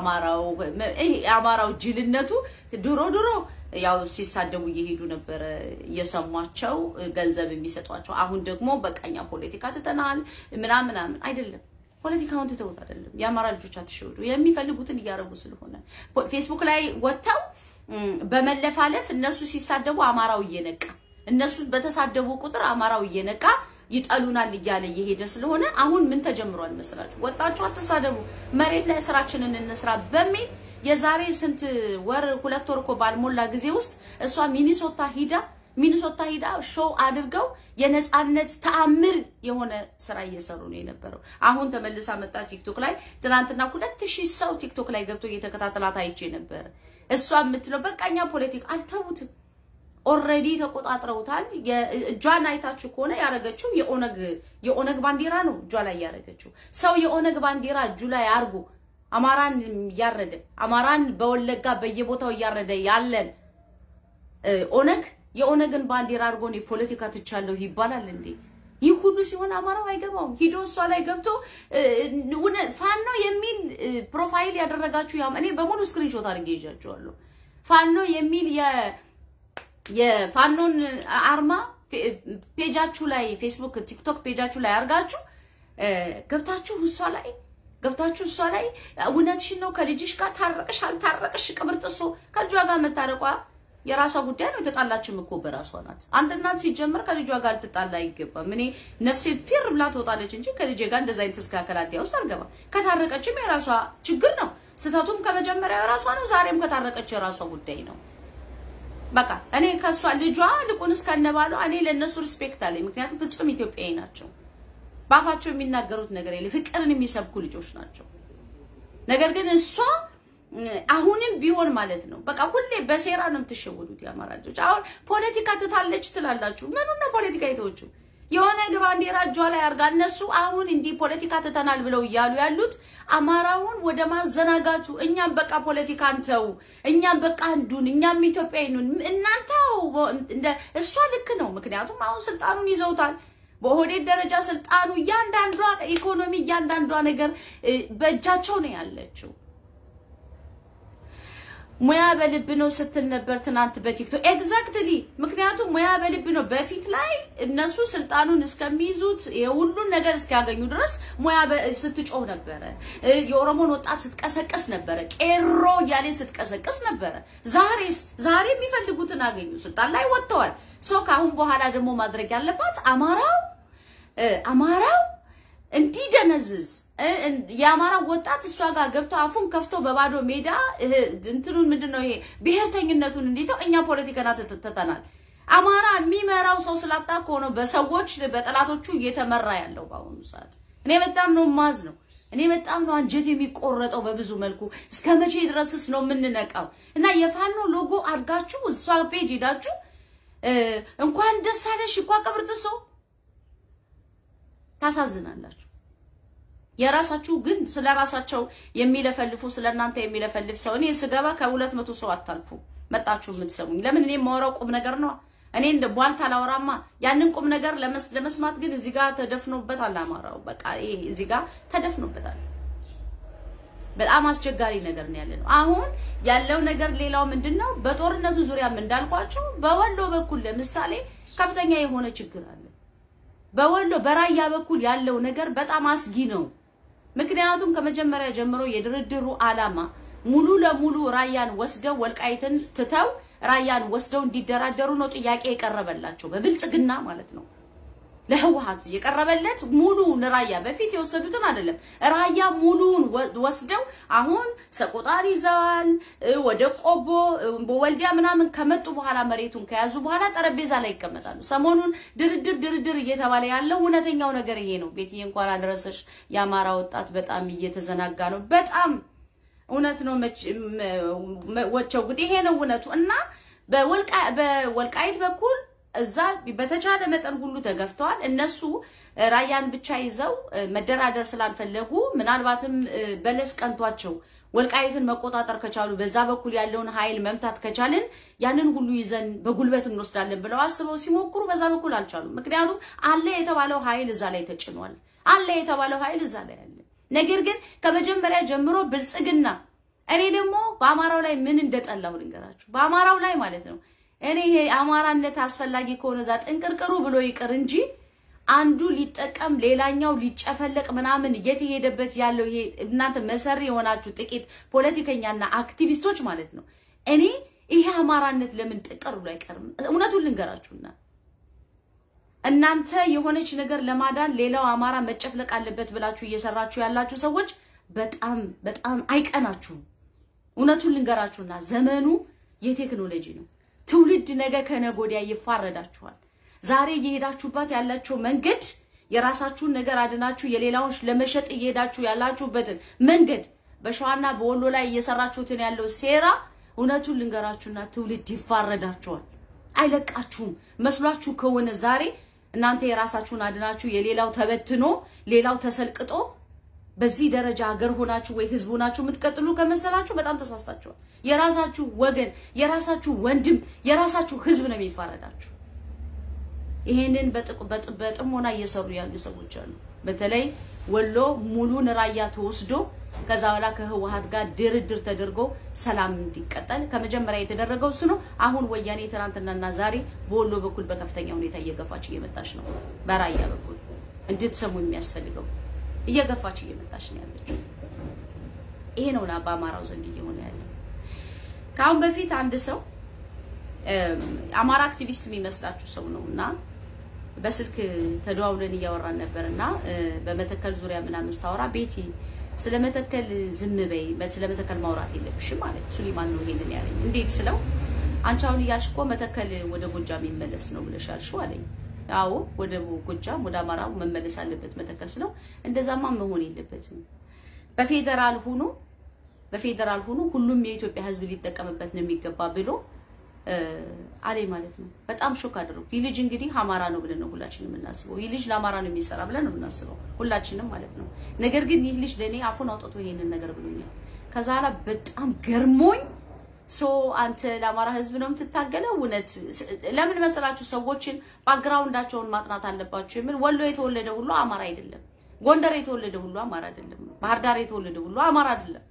አማራው ጅልነቱ ድሮ ያው ሲሳደቡ እየሄዱ ነበር እየሰሟቸው ገንዘብ የሚሰጧቸው አሁን ደግሞ በቃኛ ፖለቲካ ተተናል ምናምን አይደለም ፖለቲካውን ተተውት አይደለም ያማራ ልጆች አትሽውዱ የሚፈልጉትን ያረጉ ስለሆነ ፌስቡክ ላይ ወጣው በመለፋለፍ እነሱ ሲሳደቡ አማራው እየነቃ እነሱ በተሳደቡ ቁጥር አማራው እየነቃ ይጣሉናል ይያለ ይሄደ ስለሆነ አሁን ምን ተጀምሯል መስላችሁ ወጣችሁ አትሳደቡ መሬት ላይ ስራችንን እንስራ በሚል የዛሬ ስንት ወር 2 ወር እኮ ባልሞላ ጊዜ ውስጥ እሷ ሚኒሶታ ሂዳ ሾው አድርገው የነጻነት ተአምር የሆነ ስራ እየሰሩ ነው የነበረው አሁን ተመልሳ መጣ ቲክቶክ ላይ ትናንትና 2000 ሰው ቲክቶክ ላይ ገብቶ እየተከታተላት አይቼ ነበር እሷ የምትለው በቃኛ ፖለቲካ አልተውትም ኦሬዲ ተቆጣጥረውታል የጃን አይታችሁ ከሆነ ያረጋችሁ የኦነግ ባንዲራ ነው ጃ ላይ ያረጋችሁ ሰው የኦነግ ባንዲራ ጁ ላይ አርጎ አማራን ያረደ አማራን በወለጋ በየቦታው ያረደ ያለን ኦነግ የኦነግን ባንዲራ አርጎ ነው ፖለቲካ ተቻለው ይባላል እንዴ ይህ ሁሉ ሲሆን አማራው አይገባው ሂዶ እሷ ላይ ገብቶ ፋኖ የሚል ፕሮፋይል ያደረጋችሁ ያም እኔ በሙሉ ስክሪንሾት አድርጌ ይዣቸዋለሁ ፋኖ የሚል የፋኖን አርማ ፔጃችሁ ላይ ፌስቡክ ቲክቶክ ፔጃችሁ ላይ አርጋችሁ ገብታችሁ እሷ ላይ እውነትሽን ነው ከልጅሽ ጋር ታረቀሽ አልታረቀሽ ቅብርጥሶ ከልጇ ጋር መታረቋ የራሷ ጉዳይ ነው ተጣላችም እኮ በራሷ ናት አንድ እናት ሲጀመር ከልጇ ጋር ተጣላ ይገባል ምን ነፍሴ ፊር ብላ ተወጣለች እንጂ ከልጄ ጋር እንደዛ አይተስካከላት ያውስ አልገባ ከታረቀችም የራሷ ችግር ነው ስተቱም ከመጀመሪያው የራሷ ነው ዛሬም ከታረቀች የራሷ ጉዳይ ነው በቃ እኔ ከሷ ልጇ ልቁንስ ከነባሉ እኔ ለነሱ ሪስፔክት አለኝ ምክንያቱም ፍጹም ኢትዮጵያዊ ናቸው ባፋቸው የሚናገሩት ነገር የለ ፍቅርን የሚሰብኩ ልጆች ናቸው ነገር ግን እሷ አሁንም ቢሆን ማለት ነው በቃ ሁሌ በሴራ ነው የምትሸወዱት ያማራ ልጆች አሁን ፖለቲካ ትታለች ትላላችሁ ምኑን ነው ፖለቲካ ይተውቹ የሆነ ባንዲራ እጇ ላይ አርጋ እነሱ አሁን እንዲ ፖለቲካ ተተናል ብለው ይያሉ ያሉት አማራውን ወደ ማዘናጋቱ እኛም በቃ ፖለቲካ አንተው እኛም በቃ አንዱን እኛም ኢትዮጵያዊ ነን እናንተው እንደ እሷ ልክ ነው ምክንያቱም አሁን ስልጣኑን ይዘውታል በሆዴት ደረጃ ስልጣኑ ያንዳንዷ ኢኮኖሚ ያንዳንዷ ነገር በእጃቸው ነው ያለችው ሙያ በልብ ነው ስትል ነበር ትናንት በቲክቶክ ኤግዛክትሊ ምክንያቱም ሙያ በልብ ነው በፊት ላይ እነሱ ስልጣኑን እስከሚይዙት የሁሉን ነገር እስኪያገኙ ድረስ ሙያ ስትጮህ ነበር የኦሮሞን ወጣት ስትቀሰቀስ ነበር ቄሮ ያለ ስትቀሰቀስ ነበር ዛሬ የሚፈልጉትን አገኙ ስልጣን ላይ ወጥተዋል ካሁን በኋላ ደግሞ ማድረግ ያለባት አማራው እንዲደነዝዝ ያማራ ወጣት እሷ ጋር ገብቶ አፉን ከፍቶ በባዶ ሜዳ እንትኑን ምንድነው ይሄ ብሔርተኝነቱን እንዲተው እኛ ፖለቲካና ተተተናል አማራ የሚመራው ሰው ስላጣ ነው በሰዎች በጠላቶቹ እየተመራ ያለው ባሁኑ ሰዓት እኔ በጣም ነው ማዝ ነው እኔ በጣም ነው አንጀት የሚቆረጠው በብዙ መልኩ እስከመቼ ድረስስ ነው ምንነቃው እና የፋኖ ሎጎ አድርጋችሁ እሷ ፔጅ ሄዳችሁ እንኳን ደስ አለሽ እንኳን ቀብርጥሶ ታሳዝናላችሁ የራሳችሁ ግን ስለራሳቸው የሚለፈልፉ ስለናንተ የሚለፈልፍ ሰው እኔ ስገባ ከ200 ሰው አታልፉ መጣችሁ የምትሰሙኝ ለምን እኔ ማወራው ቁም ነገር ነው እኔ እንደ ቧልታ ላወራማ ያንን ቁም ነገር ለመስማት ግን እዚህ ጋር ተደፍኖበታል አማራው በቃ ይሄ እዚህ ጋር ተደፍኖበታል በጣም አስቸጋሪ ነገር ነው ያለው አሁን ያለው ነገር ሌላው ምንድነው በጦርነቱ ዙሪያም እንዳልኳችሁ በወሎ በኩል ለምሳሌ ከፍተኛ የሆነ ችግር አለ በወሎ በራያ በኩል ያለው ነገር በጣም አስጊ ነው ምክንያቱም ከመጀመሪያ ጀምሮ የድርድሩ አላማ ሙሉ ለሙሉ ራያን ወስደው ወልቃይትን ትተው ራያን ወስደው እንዲደራደሩ ነው ጥያቄ የቀረበላቸው በብልጽግና ማለት ነው ለህወሓት የቀረበለት ሙሉ ራያ በፊት የወሰዱትን አይደለም ራያ ሙሉን ወስደው አሁን ሰቆጣሪ ይዘዋል ወደ ቆቦ በወልዲያ ምናምን ከመጡ በኋላ መሬቱን ከያዙ በኋላ ጠረጴዛ ላይ ይቀመጣሉ ሰሞኑን ድርድር እየተባለ ያለው እውነተኛው ነገር ይሄ ነው ቤትዬ እንኳን አድረሰሽ ያማራ ወጣት በጣም እየተዘናጋ ነው በጣም እውነት ነው ወቸው ጉድ ይሄ ነው እውነቱ እና በወልቃይት በኩል እዛ በተቻለ መጠን ሁሉ ተገፍተዋል እነሱ ራያን ብቻ ይዘው መደራደር ስላልፈለጉ ምናልባትም በለስ ቀንቷቸው ወልቃይትን መቆጣጠር ከቻሉ በዛ በኩል ያለውን ኃይል መምታት ከቻልን ያንን ሁሉ ይዘን በጉልበት እንወስዳለን ብለው አስበው ሲሞክሩ በዛ በኩል አልቻሉም ምክንያቱም አለ የተባለው ኃይል እዛ ላይ ተጭኗል አለ የተባለው ኃይል እዛ ላይ አለ ነገር ግን ከመጀመሪያ ጀምሮ ብልጽግና እኔ ደግሞ በአማራው ላይ ምን እንደጠላው ልንገራችሁ በአማራው ላይ ማለት ነው እኔ ይሄ አማራነት አስፈላጊ ከሆነ ዛ ጥንቅርቅሩ ብሎ ይቀር እንጂ አንዱ ሊጠቀም ሌላኛው ሊጨፈለቅ ምናምን እየተሄደበት ያለው ይሄ እናንተ መሰሪ የሆናችሁ ጥቂት ፖለቲከኛና አክቲቪስቶች ማለት ነው እኔ ይሄ አማራነት ለምን ጥቅር ብሎ አይቀርም እውነቱን ልንገራችሁና እናንተ የሆነች ነገር ለማዳን ሌላው አማራ መጨፍለቅ አለበት ብላችሁ እየሰራችሁ ያላችሁ ሰዎች በጣም አይቀናችሁ እውነቱን ልንገራችሁና ዘመኑ የቴክኖሎጂ ነው ትውልድ ነገ ከነጎዲያ ይፋረዳችኋል ዛሬ እየሄዳችሁባት ያላችሁ መንገድ የራሳችሁን ነገር አድናችሁ የሌላውን ለመሸጥ እየሄዳችሁ ያላችሁበትን መንገድ በሸዋና በወሎ ላይ እየሰራችሁትን ያለው ሴራ እውነቱን ልንገራችሁና ትውልድ ይፋረዳችኋል አይለቃችሁም መስሏችሁ ከሆነ ዛሬ እናንተ የራሳችሁን አድናችሁ የሌላው ተበትኖ ሌላው ተሰልቅጦ በዚህ ደረጃ ሀገር ሆናችሁ ወይ ህዝብ ሆናችሁ የምትቀጥሉ ከመሰላችሁ በጣም ተሳስታችኋል የራሳችሁ ወገን የራሳችሁ ወንድም የራሳችሁ ህዝብ ነው የሚፋረዳችሁ ይሄንን በጥሞና እየሰሩ ያሉ ሰዎች አሉ በተለይ ወሎ ሙሉ ራያ ተወስዶ ከዛ በኋላ ከህወሓት ጋር ድርድር ተደርጎ ሰላም እንዲቀጠል ከመጀመሪያ የተደረገው እሱ ነው አሁን ወያኔ ትናንትናና ዛሬ በወሎ በኩል በከፍተኛ ሁኔታ እየገፋች እየመጣች ነው በራያ በኩል እንድትሰሙ የሚያስፈልገው እየገፋች እየመጣች ነው ያለችው ይሄ ነው ለአማራው ዘንድ እየሆነ ያለው ካሁን በፊት አንድ ሰው አማራ አክቲቪስት የሚመስላችሁ ሰው ነውና በስልክ ተደዋውለን እያወራን ነበርና በመተከል ዙሪያ ምናምን ሳወራ ቤቲ ስለመተከል ዝም በይ ስለመተከል ማውራት የለብሽም ማለት ሱሊማን ነው ይሄንን ያለኝ እንዴት ስለው አንቻውን ያልሽኮ መተከል ወደ ጎጃም ይመለስ ነው ብለሻልሽው አለኝ አዎ ወደ ጎጃም ወደ አማራው መመለስ አለበት መተከል ስለው እንደዛማ መሆን የለበትም በፌደራል ሆኖ ሁሉም የኢትዮጵያ ህዝብ ሊጠቀምበት ነው የሚገባ ብሎ አለኝ ማለት ነው በጣም ሾክ አደረኩ ይልጅ እንግዲህ አማራ ነው ብለን ነው ሁላችንም እናስበው ይልጅ ለአማራ ነው የሚሰራ ብለን ነው እናስበው ሁላችንም ማለት ነው ነገር ግን ይልጅ ለኔ አፉን አውጥቶ ይሄንን ነገር ብሎኛል ከዛላ በጣም ገርሞኝ አንተ ለአማራ ህዝብ ነው የምትታገለው እውነት ለምን መሰላችሁ ሰዎችን ባክግራውንዳቸውን ማጥናት አለባችሁ ምን ወሎ የተወለደ ሁሉ አማራ አይደለም ጎንደር የተወለደ ሁሉ አማራ አይደለም ባህር ዳር የተወለደ ሁሉ አማራ አይደለም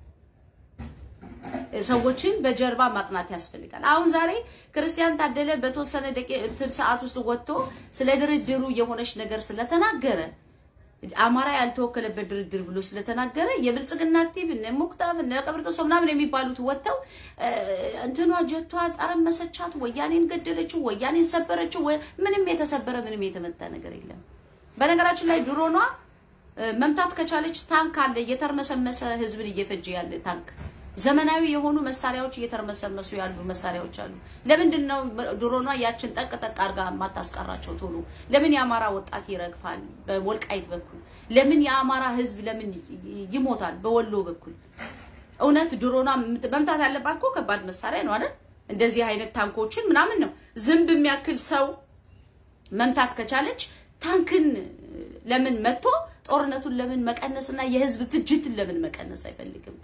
ሰዎችን በጀርባ ማጥናት ያስፈልጋል አሁን ዛሬ ክርስቲያን ታደለ በተወሰነ ደቂቃ ሰዓት ውስጥ ወጥቶ ስለ ድርድሩ የሆነች ነገር ስለተናገረ አማራ ያልተወከለበት ድርድር ብሎ ስለተናገረ የብልጽግና አክቲቭ ሙክታፍ ቀብርተሶ ምናምን የሚባሉት ወጥተው እንትኗ ጀቷ ጠረመሰቻት ወያኔን ገደለችው ወያኔን ሰበረችው ምንም የተሰበረ ምንም የተመታ ነገር የለም በነገራችን ላይ ድሮኗ መምታት ከቻለች ታንክ አለ እየተርመሰመሰ ህዝብን እየፈጀ ያለ ታንክ ዘመናዊ የሆኑ መሳሪያዎች እየተርመሰመሱ ያሉ መሳሪያዎች አሉ ለምንድን ነው ድሮኗ ያችን ጠቅ አርጋ ማታስቀራቸው ቶሎ ለምን ያማራ ወጣት ይረግፋል በወልቃይት በኩል ለምን ያማራ ህዝብ ለምን ይሞታል በወሎ በኩል እውነት ድሮኗ መምታት ያለባት እኮ ከባድ መሳሪያ ነው አይደል እንደዚህ አይነት ታንኮችን ምናምን ነው ዝምብ የሚያክል ሰው መምታት ከቻለች ታንክን ለምን መጥቶ ጦርነቱን ለምን መቀነስና የህዝብ ፍጅትን ለምን መቀነስ አይፈልግም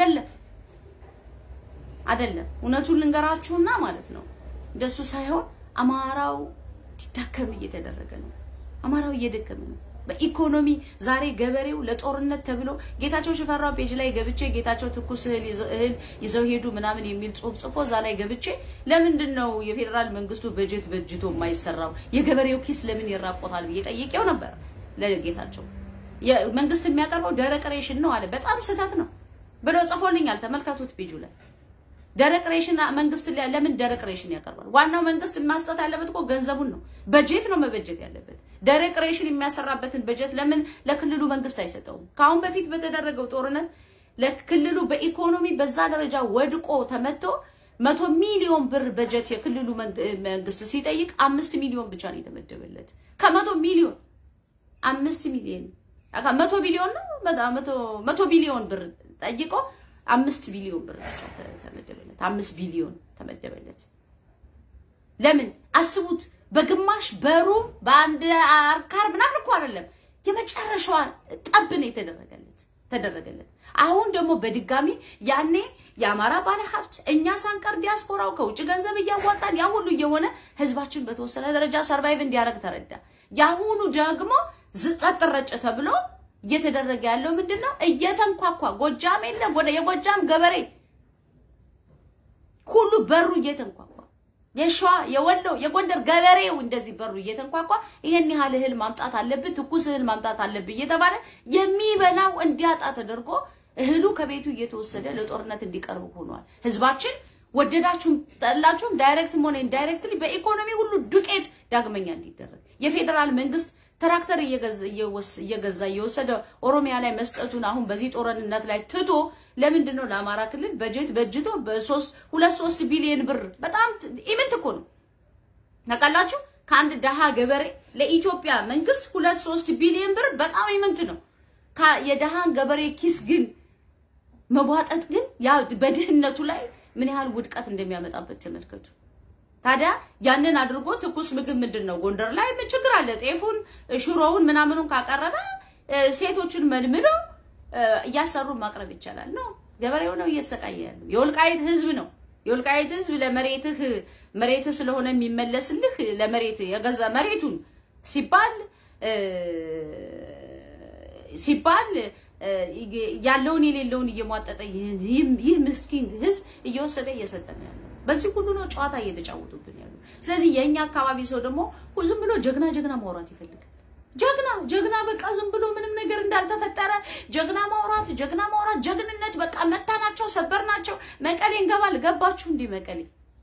አይደለም እውነቱን ልንገራችሁና ማለት ነው እንደሱ ሳይሆን አማራው ተደከም እየተደረገ ነው አማራው እየደከመ ነው በኢኮኖሚ ዛሬ ገበሬው ለጦርነት ተብሎ ጌታቸው ሽፈራው ፔጅ ላይ ገብቼ ጌታቸው ትኩስ እህል ይዘው ሄዱ ምናምን የሚል ጽፎ ዛ ላይ ገብቼ ለምንድነው የፌደራል መንግስቱ በጀት በጅቶ የማይሰራው የገበሬው ኪስ ለምን ይራቆታል በየጠየቀው ነበር ለጌታቸው የመንግስት የሚያቀርበው ደረቅ ሬሽን ነው አለ በጣም ስህተት ነው ብሎ ጽፎልኛል ተመልከቱት ፔጁ ላይ ደረቅ ሬሽን መንግስት ለምን ደረቅ ሬሽን ያቀርባል ዋናው መንግስት ማስጣት ያለበት እኮ ገንዘቡን ነው በጀት ነው መበጀት ያለበት ደረቅ ሬሽን የሚያሰራበትን በጀት ለምን ለክልሉ መንግስት አይሰጠውም ካሁን በፊት በተደረገው ጦርነት ለክልሉ በኢኮኖሚ በዛ ደረጃ ወድቆ ተመቶ 100 ሚሊዮን ብር በጀት የክልሉ መንግስት ሲጠይቅ 5 ሚሊዮን ብቻ ነው የተመደበለት ከ100 ሚሊዮን 5 ሚሊዮን 100 ቢሊዮን ነው 100 ቢሊዮን ብር ጠይቆ 5 ቢሊዮን ብር ተመደበለት 5 ቢሊዮን ተመደበለት ለምን አስቡት በግማሽ በሩም በአንድ አርካር ምናምን እኮ አይደለም የመጨረሻው ጠብ ነው ተደረገለት አሁን ደግሞ በድጋሚ ያኔ ያማራ ባለ ሀብት እኛ ሳንቀር ዲያስፖራው ከውጭ ገንዘብ እያዋጣን ያ ሁሉ የሆነ ህዝባችን በተወሰነ ደረጃ ሰርቫይቭ እንዲያረግ ተረዳ ያሁኑ ደግሞ ጸጥረጭ ተብሎ እየተደረገ ያለው ምንድነው እየተንኳኳ ጎጃም የለ ወደ የጎጃም ገበሬ ሁሉ በሩ እየተንኳኳ የሸዋ የወሎ የጎንደር ገበሬው እንደዚህ በሩ እየተንኳኳ ይሄን ያህል እህል ማምጣት አለበት ትኩስ እህል ማምጣት አለበት እየተባለ የሚበላው እንዲያጣ ተደርጎ እህሉ ከቤቱ እየተወሰደ ለጦርነት እንዲቀርብ ሆኗል ህዝባችን ወደዳችሁም ጠላችሁም ዳይሬክት ሆነ ኢንዳይሬክትሊ በኢኮኖሚ ሁሉ ዱቄት ዳግመኛ እንዲደረግ የፌደራል መንግስት ትራክተር እየገዛ እየወሰደ ኦሮሚያ ላይ መስጠቱን አሁን በዚህ ጦርነት ላይ ትቶ ለምንድነው ለአማራ ክልል በጀት በጅቶ በ3 ቢሊዮን ብር በጣም ኢምንት እኮ ነው ታውቃላችሁ ከአንድ ደሃ ገበሬ ለኢትዮጵያ መንግስት 2-3 ቢሊዮን ብር በጣም ኢምንት ነው የደሃን ገበሬ ኪስ ግን መቧጠጥ ግን ያ በድህነቱ ላይ ምን ያህል ውድቀት እንደሚያመጣበት ተመልከቱ ታዲያ ያንን አድርጎ ትኩስ ምግብ ምንድነው ጎንደር ላይ ምን ችግር አለ ጤፉን ሽሮውን ምናምኑን ካቀረበ ሴቶችን መልምሎ ያሰሩ ማቅረብ ይቻላል ነው ገበሬው ነው እየተሰቃየ ያለው የወልቃይት ህዝብ ነው የወልቃይት ህዝብ ለመሬት ስለሆነ የሚመለስልህ ለመሬት የገዛ መሬቱን ሲባል ያለውን የሌለውን እየሟጠጠ ይህ ምስኪን ህዝብ እየወሰደ እየሰጠን ያለው በዚህ ሁሉ ነው ጨዋታ እየተጫወቱብን ያለው ስለዚህ የኛ አካባቢ ሰው ደግሞ ዝም ብሎ ጀግና ማውራት ይፈልጋል ጀግና በቃ ዝም ብሎ ምንም ነገር እንዳልተፈጠረ ጀግና ማውራት ጀግንነት በቃ መታናቸው ሰበርናቸው መቀሌ እንገባል ገባችሁ እንዲ መቀሌ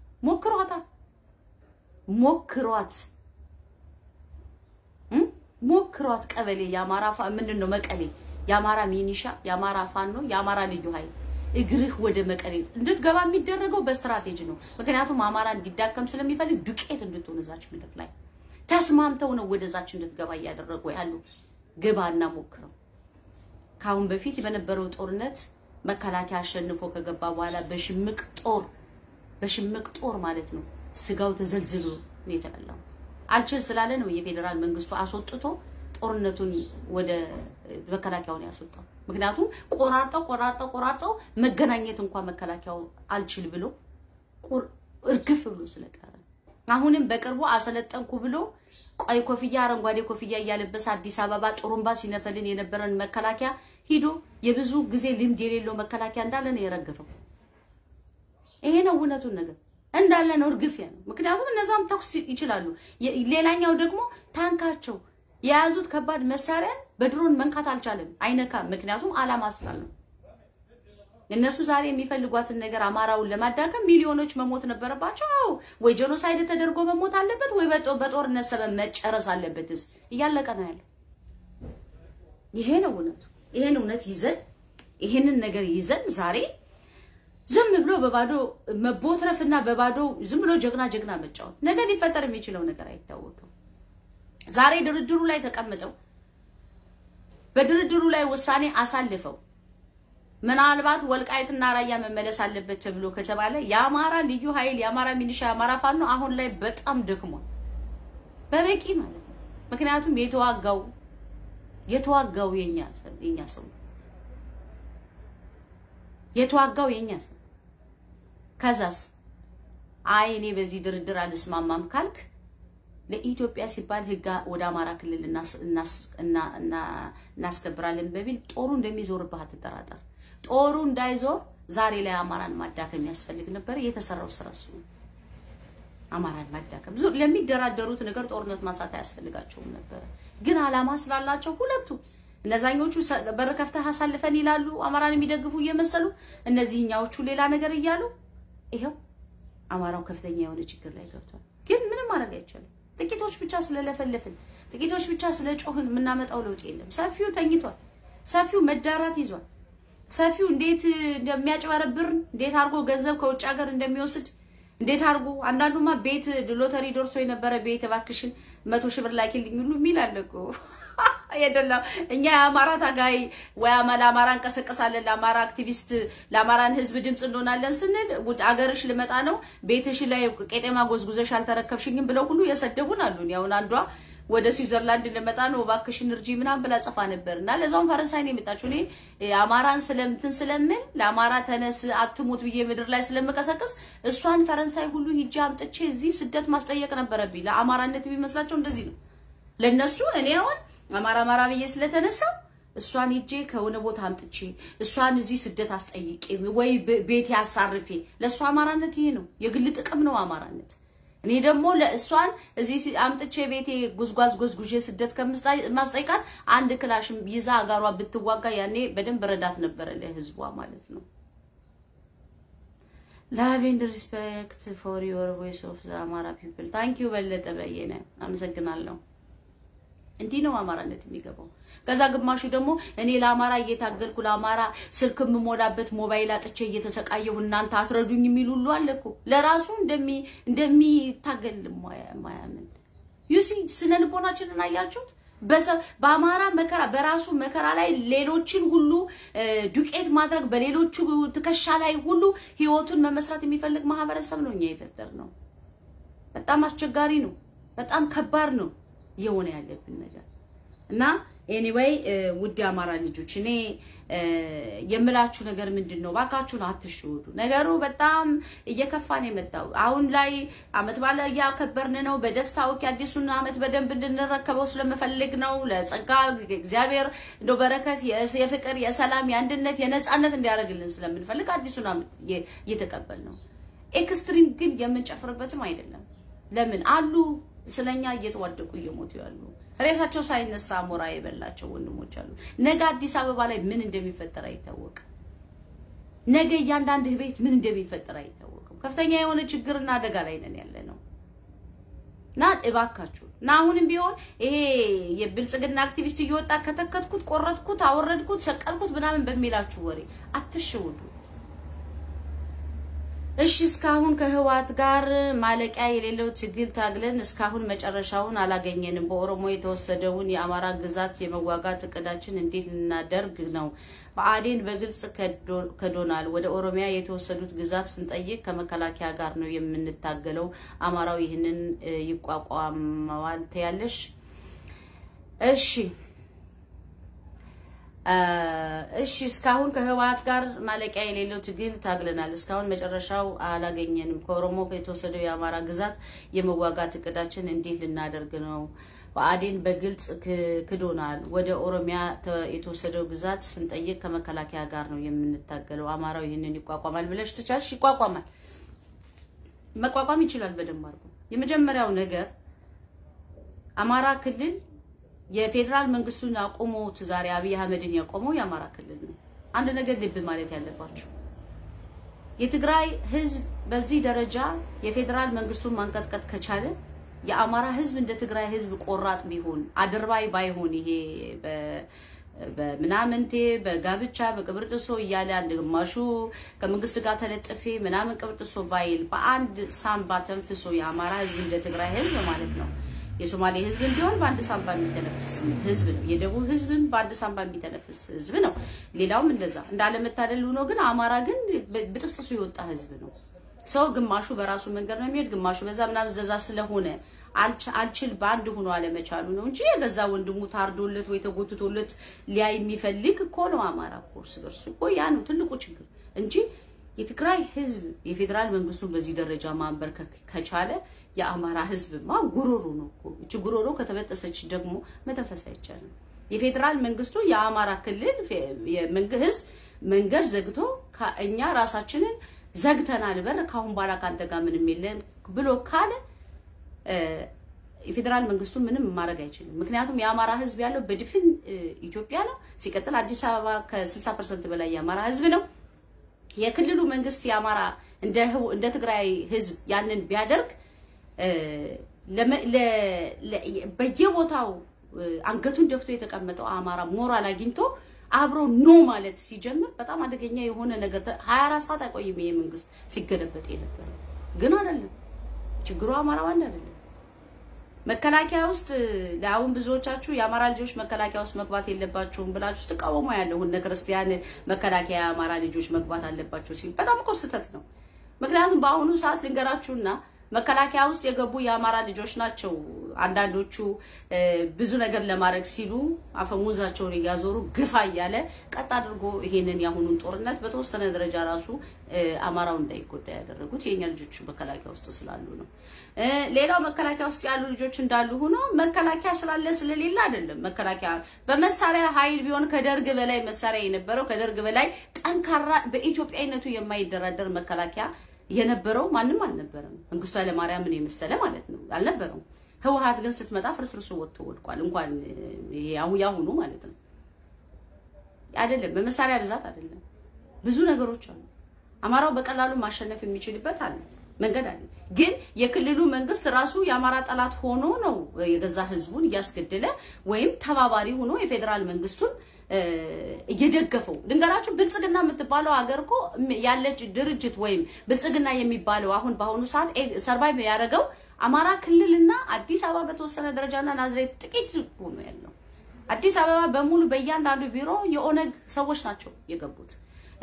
ሞክሯት ቀበሌ ያማራ ምንድነው መቀሌ ያማራ ሚኒሻ ያማራ ፋኖ ያማራ ልዩ ኃይል እግርህ ወደ መቀሌ እንድትገባ የሚደረገው በስትራቴጂ ነው ምክንያቱም አማራ እንዲዳከም ስለሚፈልግ ዱቄት እንድትሆን እዛች ምድር ላይ ተስማምተው ነው ወደዛች እንድትገባ ያደረጉ ያሉ ግባና ሞክረው ካሁን በፊት በነበረው ጦርነት መከላከያ አሸንፎ ከገባ በኋላ በሽምቅ ጦር ማለት ነው ስጋው ተዘልዝሎ ነው የተበላው አልችል ስላለ ነው የፌደራል መንግስቱ አስወጥቶ ጦርነቱን ወደ መከላከያውን ያስወጣው ምክንያቱም ቆራርጠው መገናኘት እንኳን መከላከያው አልችል ብሎ እርግፍ ብሎ ስለቀረ አሁንም በቅርቡ አሰለጠንኩ ብሎ ቀይ ኮፍያ አረንጓዴ ኮፍያ ያለበሰ አዲስ አበባ ጦሩምባ ሲነፈልን የነበረን መከላከያ ሂዶ የብዙ ጊዜ ልምድ የሌለው መከላከያ እንዳለ ነው የረገፈው ይሄ ነው እውነቱን ነገር እንዳለ ነው እርግፍ ያለው ምክንያቱም እነዛም ተኩስ ይችላሉ ሌላኛው ደግሞ ታንካቸው የያዙት ከባድ መሳሪያ በድሮን መንካት አልቻለም አይነካ ምክንያቱም አላማ ስላለው እነሱ ዛሬ የሚፈልጓትን ነገር አማራውን ለማዳከም ሚሊዮኖች መሞት ነበርባቸው ወይ ጄኖሳይድ ተደርጎ መሞት አለበት ወይ በጦርነት ሰበብ መጨረስ አለበትስ እያለቀ ነው ያለው ይሄን እውነት ይሄንን ነገር ይዘን ዛሬ ዝም ብሎ በባዶ መቦትረፍና በባዶ ዝም ብሎ ጀግና መጫወት ነገ ሊፈጠር የሚችለው ነገር አይታወቅም ዛሬ ድርድሩ ላይ ተቀምጠው በድርድሩ ላይ ውሳኔ አሳልፈው ምናልባት ወልቃይትና ራያ መመለስ አለበት ተብሎ ከተባለ ያማራ ልዩ ኃይል ያማራ ሚሊሻ ያማራ ፋኖ አሁን ላይ በጣም ደክሟል በበቂ ማለት ነው ምክንያቱም የተዋጋው የኛ ሰው ከዛስ እኔ በዚህ ድርድር አልስማማም ካልክ ለኢትዮጵያ ሲባል ህጋ ወደ አማራ ክልል እናስከብራለን በሚል ጦሩ እንደሚዞርባት ተጠራጠር ጦሩ እንዳይዞር ዛሬ ላይ አማራን ማዳከም ያስፈልግ ነበር የተሰራው ስራሱ አማራን ማዳከም ለሚደራደሩት ነገር ጦርነት ማሳታ ያስፈልጋቸው ነበር ግን አላማ ስላላቸው ሁለቱ እነዛኞቹ በረከፍታ ሐሳልፈን ይላሉ አማራን የሚደግፉ እየመሰሉ እነዚህኛዎቹ ሌላ ነገር ይያሉ ይሄው አማራው ከፍተኛ የሆነ ችግር ላይ ገብቷል ግን ምንም ማድረግ አይቻልም ጥቂቶች ብቻ ስለለፈለፍን ጥቂቶች ብቻ ስለጮህን ምናመጣው ለውጥ የለም ሰፊው ተኝቷል ሰፊው መዳራት ይዟል ሰፊው እንዴት እንደሚያጭበረብር እንዴት አርጎ ገንዘብ ከውጭ ሀገር እንደሚወስድ እንዴት አርጎ አንዳንዱማ ቤት ሎተሪ ደርሶ የነበረ ቤት ባክሽን 100 ሺህ ብር ላኪልኝ ሁሉ ሚላለቁ አይደለም እኛ አማራ ታጋይ ወይ አማራ እንቀሰቀሳለን ለአማራ አክቲቪስት ለአማራን ህዝብ ድምጽ እንደሆናለን ስንል አገርሽ ልመጣ ነው ቤትሽ ላይ ቄጤማ ጎዝጉዘሽ አልተረከብሽኝም ብለው ሁሉ የሰደቡን አሉ ያው አንዷ ወደ ስዊዘርላንድ ልመጣ ነው ባክሽን እርጂ ምናም ብላ ጽፋ ነበርና ለዛው ፈረንሳይ ነው የመጣችው እኔ አማራን ስለምን ለአማራ ተነስ አትሞት ብዬ ምድር ላይ ስለመቀሰቀስ እሷን ፈረንሳይ ሁሉ ሂጃ አምጥቼ እዚህ ስደት ማስጠየቅ ነበረብኝ ለአማራነት ቢመስላቸው እንደዚህ ነው ለነሱ እኔ አሁን አማራ ብዬ ስለተነሳ እሷን ሂጄ ከሆነ ቦታ አምጥቼ እሷን እዚህ ስደት አስጠይቄ ወይ ቤት ያሳርፌ ለሷ አማራነት ይሄ ነው የግል ጥቅም ነው አማራነት እኔ ደግሞ ለእሷን እዚህ አምጥቼ ቤቴ ጎዝጉዤ ስደት ከማስጠይቃት አንድ ክላሽም ይዛ አጋሯ ብትዋጋ ያኔ በደንብ ረዳት ነበር ለህዝቧ ማለት ነው Love and respect for your voice of the Amara people. Thank you በለጠ በየነ አመሰግናለሁ እንዲህ ነው አማራነት የሚገባው ከዛ ግማሹ ደግሞ እኔ ለአማራ እየታገልኩ ለአማራ ስልክም ሞላበት ሞባይል አጥቼ እየተሰቃየሁ እናንተ አትረዱኝ የሚሉሉ አለኩ ለራሱ እንደሚታገል ማያምን ዩሲ ስነልቦናችንን አያችሁት በአማራ መከራ በራሱ መከራ ላይ ሌሎችን ሁሉ ዱቄት ማድረግ በሌሎቹ ትከሻ ላይ ሁሉ ህይወቱን መመስረት የሚፈልግ ማህበረሰብ ነው እኛ የፈጠርነው በጣም አስቸጋሪ ነው በጣም ከባድ ነው የሆነ ያለብን ነገር እና anyway ውድ አማራ ልጆች እኔ የምላችሁ ነገር ምንድነው ባካችሁን አትሽውዱ ነገሩ በጣም እየከፋን የመጣው አሁን ላይ አመት ባለ ያከበርን ነው በደስታው አዲሱን አመት በደንብ እንድንረከበው ስለመፈልግ ነው ለጸጋ እግዚአብሔር እንደ በረከት የፍቅር የሰላም የአንድነት የነጻነት እንዲያደርግልን ስለምንፈልግ አዲሱን አመት እየተቀበል ነው ኤክስትሪም ግን የምንጨፍርበትም አይደለም ለምን አሉ ስለኛ እየተዋደቁ እየሞቱ ያሉ ሬሳቸው ሳይነሳ አሞራ ይበላቸው ወንድሞች አሉ ነገ አዲስ አበባ ላይ ምን እንደሚፈጠር አይታወቅ ነገ ያንዳንድ ቤት ምን እንደሚፈጠር አይታወቅም ከፍተኛ የሆነ ችግርና አደጋ ላይ ነን ያለነው ና እባካችሁ ና አሁንም ቢሆን ይሄ የብልጽግና አክቲቪስት እየወጣ ከተከትኩት ቆረጥኩት አወረድኩት ሰቀልኩት ምናምን በሚላችሁ ወሬ አትሽውዱ እሺ እስካሁን ከህዋት ጋር ማለቂያ የሌለው ትግል ታግለን እስካሁን መጨረሻውን አላገኘንም በኦሮሞ የተወሰደውን የአማራ ግዛት የመዋጋት እቅዳችን እንዴት እናደርግ ነው በአዴን በግልጽ ከዶናል ወደ ኦሮሚያ የተወሰዱት ግዛት ስንጠይቅ ከመከላከያ ጋር ነው የምንታገለው አማራው ይህንን ይቋቋማዋል ተያለሽ እሺ እስካሁን ከህዋት ጋር ማለቂያ የሌለው ትግል ታግለናል እስካሁን መጨረሻው አላገኘንም ከኦሮሞ የተወሰደው የአማራ ግዛት የመዋጋት እቅዳችን እንዴት ልናደርግ ነው በአዴን በግልጽ ክዶናል ወደ ኦሮሚያ የተወሰደው ግዛት ስንጠይቅ ከመከላከያ ጋር ነው የምንታገለው አማራው ይሄንን ይቋቋማል ብለሽ ትቻልሽ ይቋቋማል መቋቋም ይችላል በደም አርጎ የመጀመሪያው ነገር አማራ ክልል የፌደራል መንግስቱን አቆሞ ዛሬ አብይ አህመድን ያቆመው የአማራ ክልል ነው አንድ ነገር ልብ ማለት ያለባችሁ የትግራይ ህዝብ በዚህ ደረጃ የፌደራል መንግስቱን ማንቀጥቀጥ ከቻለ የአማራ ህዝብ እንደ ትግራይ ህዝብ ቆራጥ ቢሆን አድርባይ ባይሆን ይሄ በምናምንቴ በጋብቻ በቅብርጥሶ ይያለ አንድ ግማሹ ከመንግስት ጋር ተለጥፌ ምናምን ቅብርጥሶ ባይል በአንድ ሳምባ ተንፍሶ የአማራ ህዝብ እንደ ትግራይ ህዝብ ማለት ነው የሶማሌ ህዝብ እንዲሆን በአንድ ሳምባ የሚተነፍስ ህዝብ ነው የደቡብ ህዝብም በአንድ ሳምባ የሚተነፍስ ህዝብ ነው ሌላውም እንደዛ እንዳለመታደል ሆኖ ግን አማራ ግን በጥስጥሱ የወጣ ህዝብ ነው ሰው ግማሹ በራሱ መንገድ ነው የሚሄድ ግማሹ በዛ ምናምን ዘዛ ስለሆነ አልችል ባንድ ሆኖ አለመቻሉ ነው እንጂ የገዛ ወንድሙ ታርዶለት ወይ ተጎትቶለት ሊያይ የሚፈልግ እኮ ነው አማራ ኮርስ በርሱ እኮ ያ ነው ትልቁ ችግር እንጂ የትግራይ ህዝብ የፌደራል መንግስቱን በዚህ ደረጃ ማንበርከክ ከቻለ የአማራ ህዝብማ ጉሮሮ ነው እኮ እቺ ጉሮሮ ከተበጠሰች ደግሞ መተንፈስ አይቻልም የፌደራል መንግስቱ የአማራ ክልል የመንግስት መንገድ ዘግቶ እኛ ራሳችንን ዘግተናል በር ካሁን ባላ ካንተ ጋር ምንም የለን ብሎ ካለ የፌደራል መንግስቱ ምንም ማድረግ አይችልም ምክንያቱም የአማራ ህዝብ ያለው በድፍን ኢትዮጵያ ነው ሲቀጥል አዲስ አበባ ከ60% በላይ የአማራ ህዝብ ነው የክልሉ መንግስት የአማራ እንደ ትግራይ ህዝብ ያንን ቢያደርግ በየቦታው አንገቱን ደፍቶ የተቀመጠው አማራ ሞራል አግኝቶ አብሮ ኖ ማለት ሲጀምር በጣም አደገኛ የሆነ ነገር 24 ሰዓት አይቆይም ይሄ መንግስት ሲገለበጥ የነበረ ግን አይደለም ችግሩ አማራ ዋና አይደለም መከላከያ ውስጥ ለአሁን ብዙዎቻችሁ የአማራ ልጆች መከላከያ ውስጥ መግባት የለባቸውም ብላችሁ ተቃውሞ ያለው እነ ክርስቲያን መከላከያ አማራ ልጆች መግባት አለባቸው ሲል በጣም ኮስተት ነው ምክንያቱም በአሁኑ ሰዓት ልንገራችሁና መከላከያ ውስጥ የገቡ የአማራ ልጆች ናቸው አንዳንዶቹ ብዙ ነገር ለማድረግ ሲሉ አፈሙዛቸውን ያዞሩ ግፋ ያለ ቀጥ አድርጎ ይሄንን ያሁኑን ጦርነት በተወሰነ ደረጃ ራሱ አማራው እንዳይጎዳ ያደረጉት የኛ ልጆች መከላከያ ውስጥ ስላሉ ነው ሌላው መከላከያ ውስጥ ያሉ ልጆች እንዳሉ ሆኖ መከላከያ ስላለ ስለሌላ አይደለም መከላከያ በመሳሪያ ኃይል ቢሆን ከደርግ በላይ መሳሪያ የነበረው ከደርግ በላይ ጠንካራ በኢትዮጵያዊነቱ የማይደራደር መከላከያ የነበረው ማንንም አልነበረም መንግስቱ ኃይለ ማርያምን የመሰለ ማለት ነው አልነበረም ህወሓት ግን ስትመጣ ፍርስርሱ ወጥቶ ወድቋል እንኳን ያሁኑ ማለት ነው አይደለም በመሳሪያ ብዛት አይደለም ብዙ ነገሮች አሉ አማራው በቀላሉ ማሸነፍ የሚችልበት አለ መንገድ አለ ግን የክልሉ መንግስት ራሱ የአማራ ጠላት ሆኖ ነው የገዛ ህዝቡን ያስገደለ ወይም ተባባሪ ሆኖ የፌደራል መንግስቱን እየደገፈው ድንገራችሁ ብልጽግና የምትባለው ሀገርኮ ያለች ድርጅት ወይም ብልጽግና የሚባለው አሁን በአሁኑ ሰዓት ሰርቫይቭ ያደረገው አማራ ክልልና አዲስ አበባ በተወሰነ ደረጃና ናዝሬት ጥቂት ሆኖ ያለው አዲስ አበባ በሙሉ በእያንዳንዱ ቢሮ የኦነግ ሰዎች ናቸው የገቡት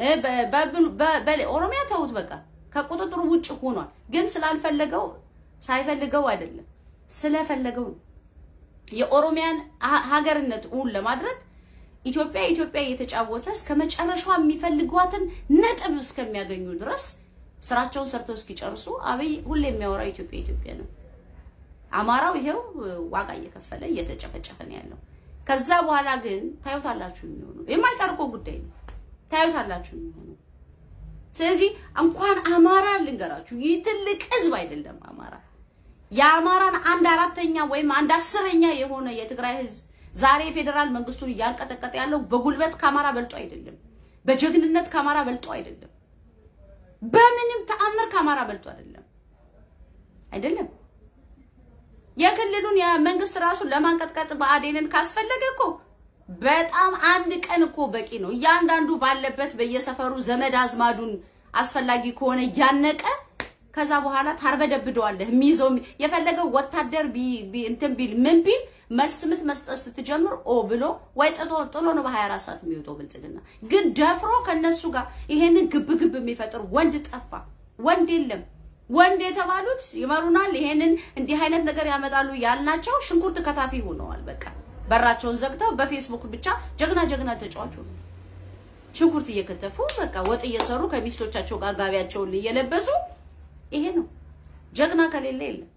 በኦሮሚያ ተውት በቃ ከቁጥጥሩ ውጭ ሆኗል ግን ስላልፈለገው ሳይፈልገው አይደለም ስለፈለገው የኦሮሚያን ሀገርነት ኡን ለማድረግ ኢትዮጵያ እየተጫወተ እስከመጨረሻው የሚፈልጓትን ነጥብ እስከሚያገኙ ድረስ ስራቸውን ሰርተው እስኪጨርሱ አብይ ሁሌ የሚያወራው ኢትዮጵያ ነው። አማራው ይሄው ዋጋ እየከፈለ እየተጨፈጨፈ ነው ያለው። ከዛ በኋላ ግን ታዩታላችሁ የሚሆነው የማይቀርቆ ጉዳይ ነው። ታዩታላችሁ የሚሆነው። ስለዚህ እንኳን አማራ ልንገራችሁ ይትልቅ ህዝብ አይደለም አማራ የአማራን 1/4 ወይም 1/10 የሆነ የትግራይ ህዝብ ዛሬ ፌደራል መንግስቱን ያንቀጠቀጠ ያለው በጉልበት ካማራ በልጦ አይደለም በጀግንነት ካማራ በልጦ አይደለም በምንም ተአምር ካማራ በልጦ አይደለም የክልሉን የመንግስት ራሱ ለማንቀጥቀጥ በአዴንን ካስፈለገኮ በጣም አንድ ቀን እኮ በቂ ነው ያንዳንዱ ባለበት በየሰፈሩ ዘመድ አዝማዱን አስፈላጊ ከሆነ ያነቀ ከዛ በኋላ ታርበደብደዋለህ ሚዞም የፈለገው ወታደር እንትን ቢል ምን ቢል መልስምት መስጠት ስትጀምር ኦ ብሎ ወይ ጥሎ ነው በ24 ሰዓት የሚወጣው ብልጽግና ግን ደፍሮ ከነሱ ጋር ይሄንን ግብግብ የሚፈጥር ወንድ ጠፋ ወንድ የለም ወንድ የተባሉት ይመሩናል ይሄንን እንዲህ አይነት ነገር ያመጣሉ ያልናቸው ሽንኩርት ከታፊ ሆነዋል በቃ በራቸውን ዘግተው በፌስቡክ ብቻ ጀግና ተጫዋቹ ሽንኩርት እየከተፉ በቃ ወጥ እየሰሩ ከሚስቶቻቸው ጋር ጋቢያቸውን እየለበሱ ይሄ ነው ጀግና ከሌለ የለም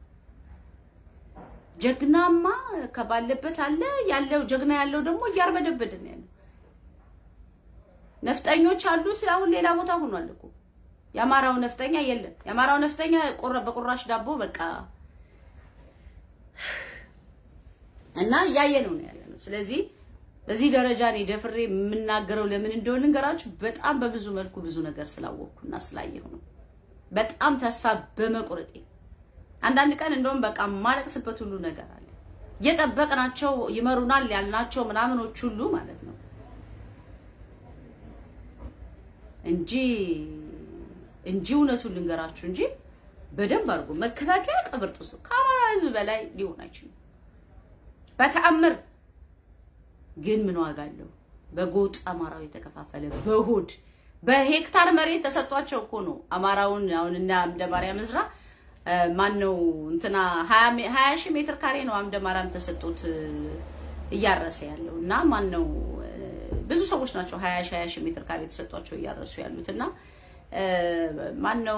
ጀግናማ ከባለበት አለ ያለው ጀግና ያለው ደግሞ ያርበደበደ ነው ያለው ነፍጠኞች አሉት አሁን ሌላ ቦታ ሆኗል እኮ ያማራው ነፍጠኛ የለም ያማራው ነፍጠኛ በቁራሽ ዳቦ በቃ እና ያየነው ነው ያለው ስለዚህ በዚህ ደረጃ ነው ደፍሬ የምናገረው ለምን እንደሆነ ልንገራችሁ በጣም በብዙ መልኩ ብዙ ነገር ስላወቅኩና ስላየሁ ነው በጣም ተስፋ በመቆረጤ አንዳንድ ቀን እንደውም በቃ ማለቅስበት ሁሉ ነገር አለ የጠበቅናቸው ይመሩናል ያልናቸው ምናምኖች ሁሉ ማለት ነው እንጂ እውነቱን ልንገራችሁ እንጂ በደንብ አድርጎ መከላከያ ቀብርጥሱ ከአማራ ህዝብ በላይ ሊሆን አይችልም በተአምር ግን ምን ዋጋ አለው በጎጥ አማራው የተከፋፈለ በሆድ በሄክታር መሬት ተሰጥቷቸው እኮ ነው አማራውን አሁንና አምደማርያም ዝራ ማን ነው እንትና 20 ሜትር ካሬ ነው አምደማርያም ተሰጥቶት እያረሰ ያለውና ማን ነው ብዙ ሰዎች ናቸው 20 ሜትር ካሬ ተሰጥቷቸው እያረሱ ያሉትና ማን ነው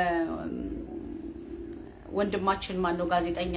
ወንድማችን ማን ነው ጋዜጠኛ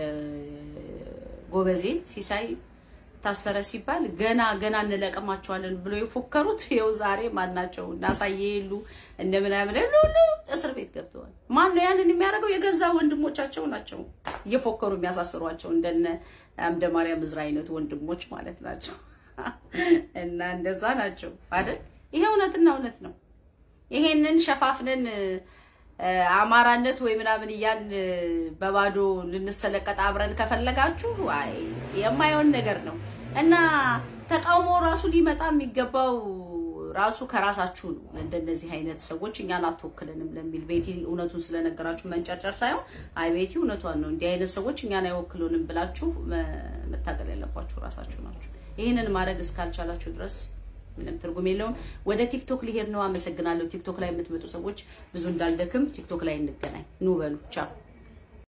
ጎበዜ ሲሳይ ታሰረ ሲባል ገና እንለቀማቸዋለን ብሎ ይፎከሩት ይው ዛሬ ማናቸው እናሳየሉ እንደምናምን ሁሉ እስር ቤት ገብተዋል ማን ነው ያንን የሚያደርገው የገዛ ወንድሞቻቸው ናቸው እየፎከሩ የሚያሳስሯቸው እንደነ አምደማርያም ዝራ አይነት ወንድሞች ማለት ናቸው እና እንደዛ ናቸው አይደል ይሄ እውነት ነው ይሄንን ሸፋፍነን አማራነት ወይ ምናምን ይያል በባዶ ልንሰለቀጥ አብረን ከፈለጋችሁ አይ የማይሆን ነገር ነው እና ተቃውሞ ራሱ ሊመጣ የሚገባው ራሱ ከራሳችሁ ነው እንደነዚህ አይነት ሰዎች እኛን አትወክለንም ለሚል ቤቲ እውነቱን ስለነገራችሁ መንጨርጨር ሳይሆን አይ ቤቲ እውነቷን ነው እንዲህ አይነት ሰዎች እኛን አይወክሉንም ብላችሁ መታገል ያለባችሁ ራሳችሁ ናችሁ ይሄንን ማድረግ እስካልቻላችሁ ድረስ ምንም ትርጉም የለውም ወደ ቲክቶክ ሊሄድ ነው አመሰግናለሁ ቲክቶክ ላይ የምትመጡ ሰዎች ብዙ እንዳልደክም ቲክቶክ ላይ እንገናኝ ኑ በሉ ቻው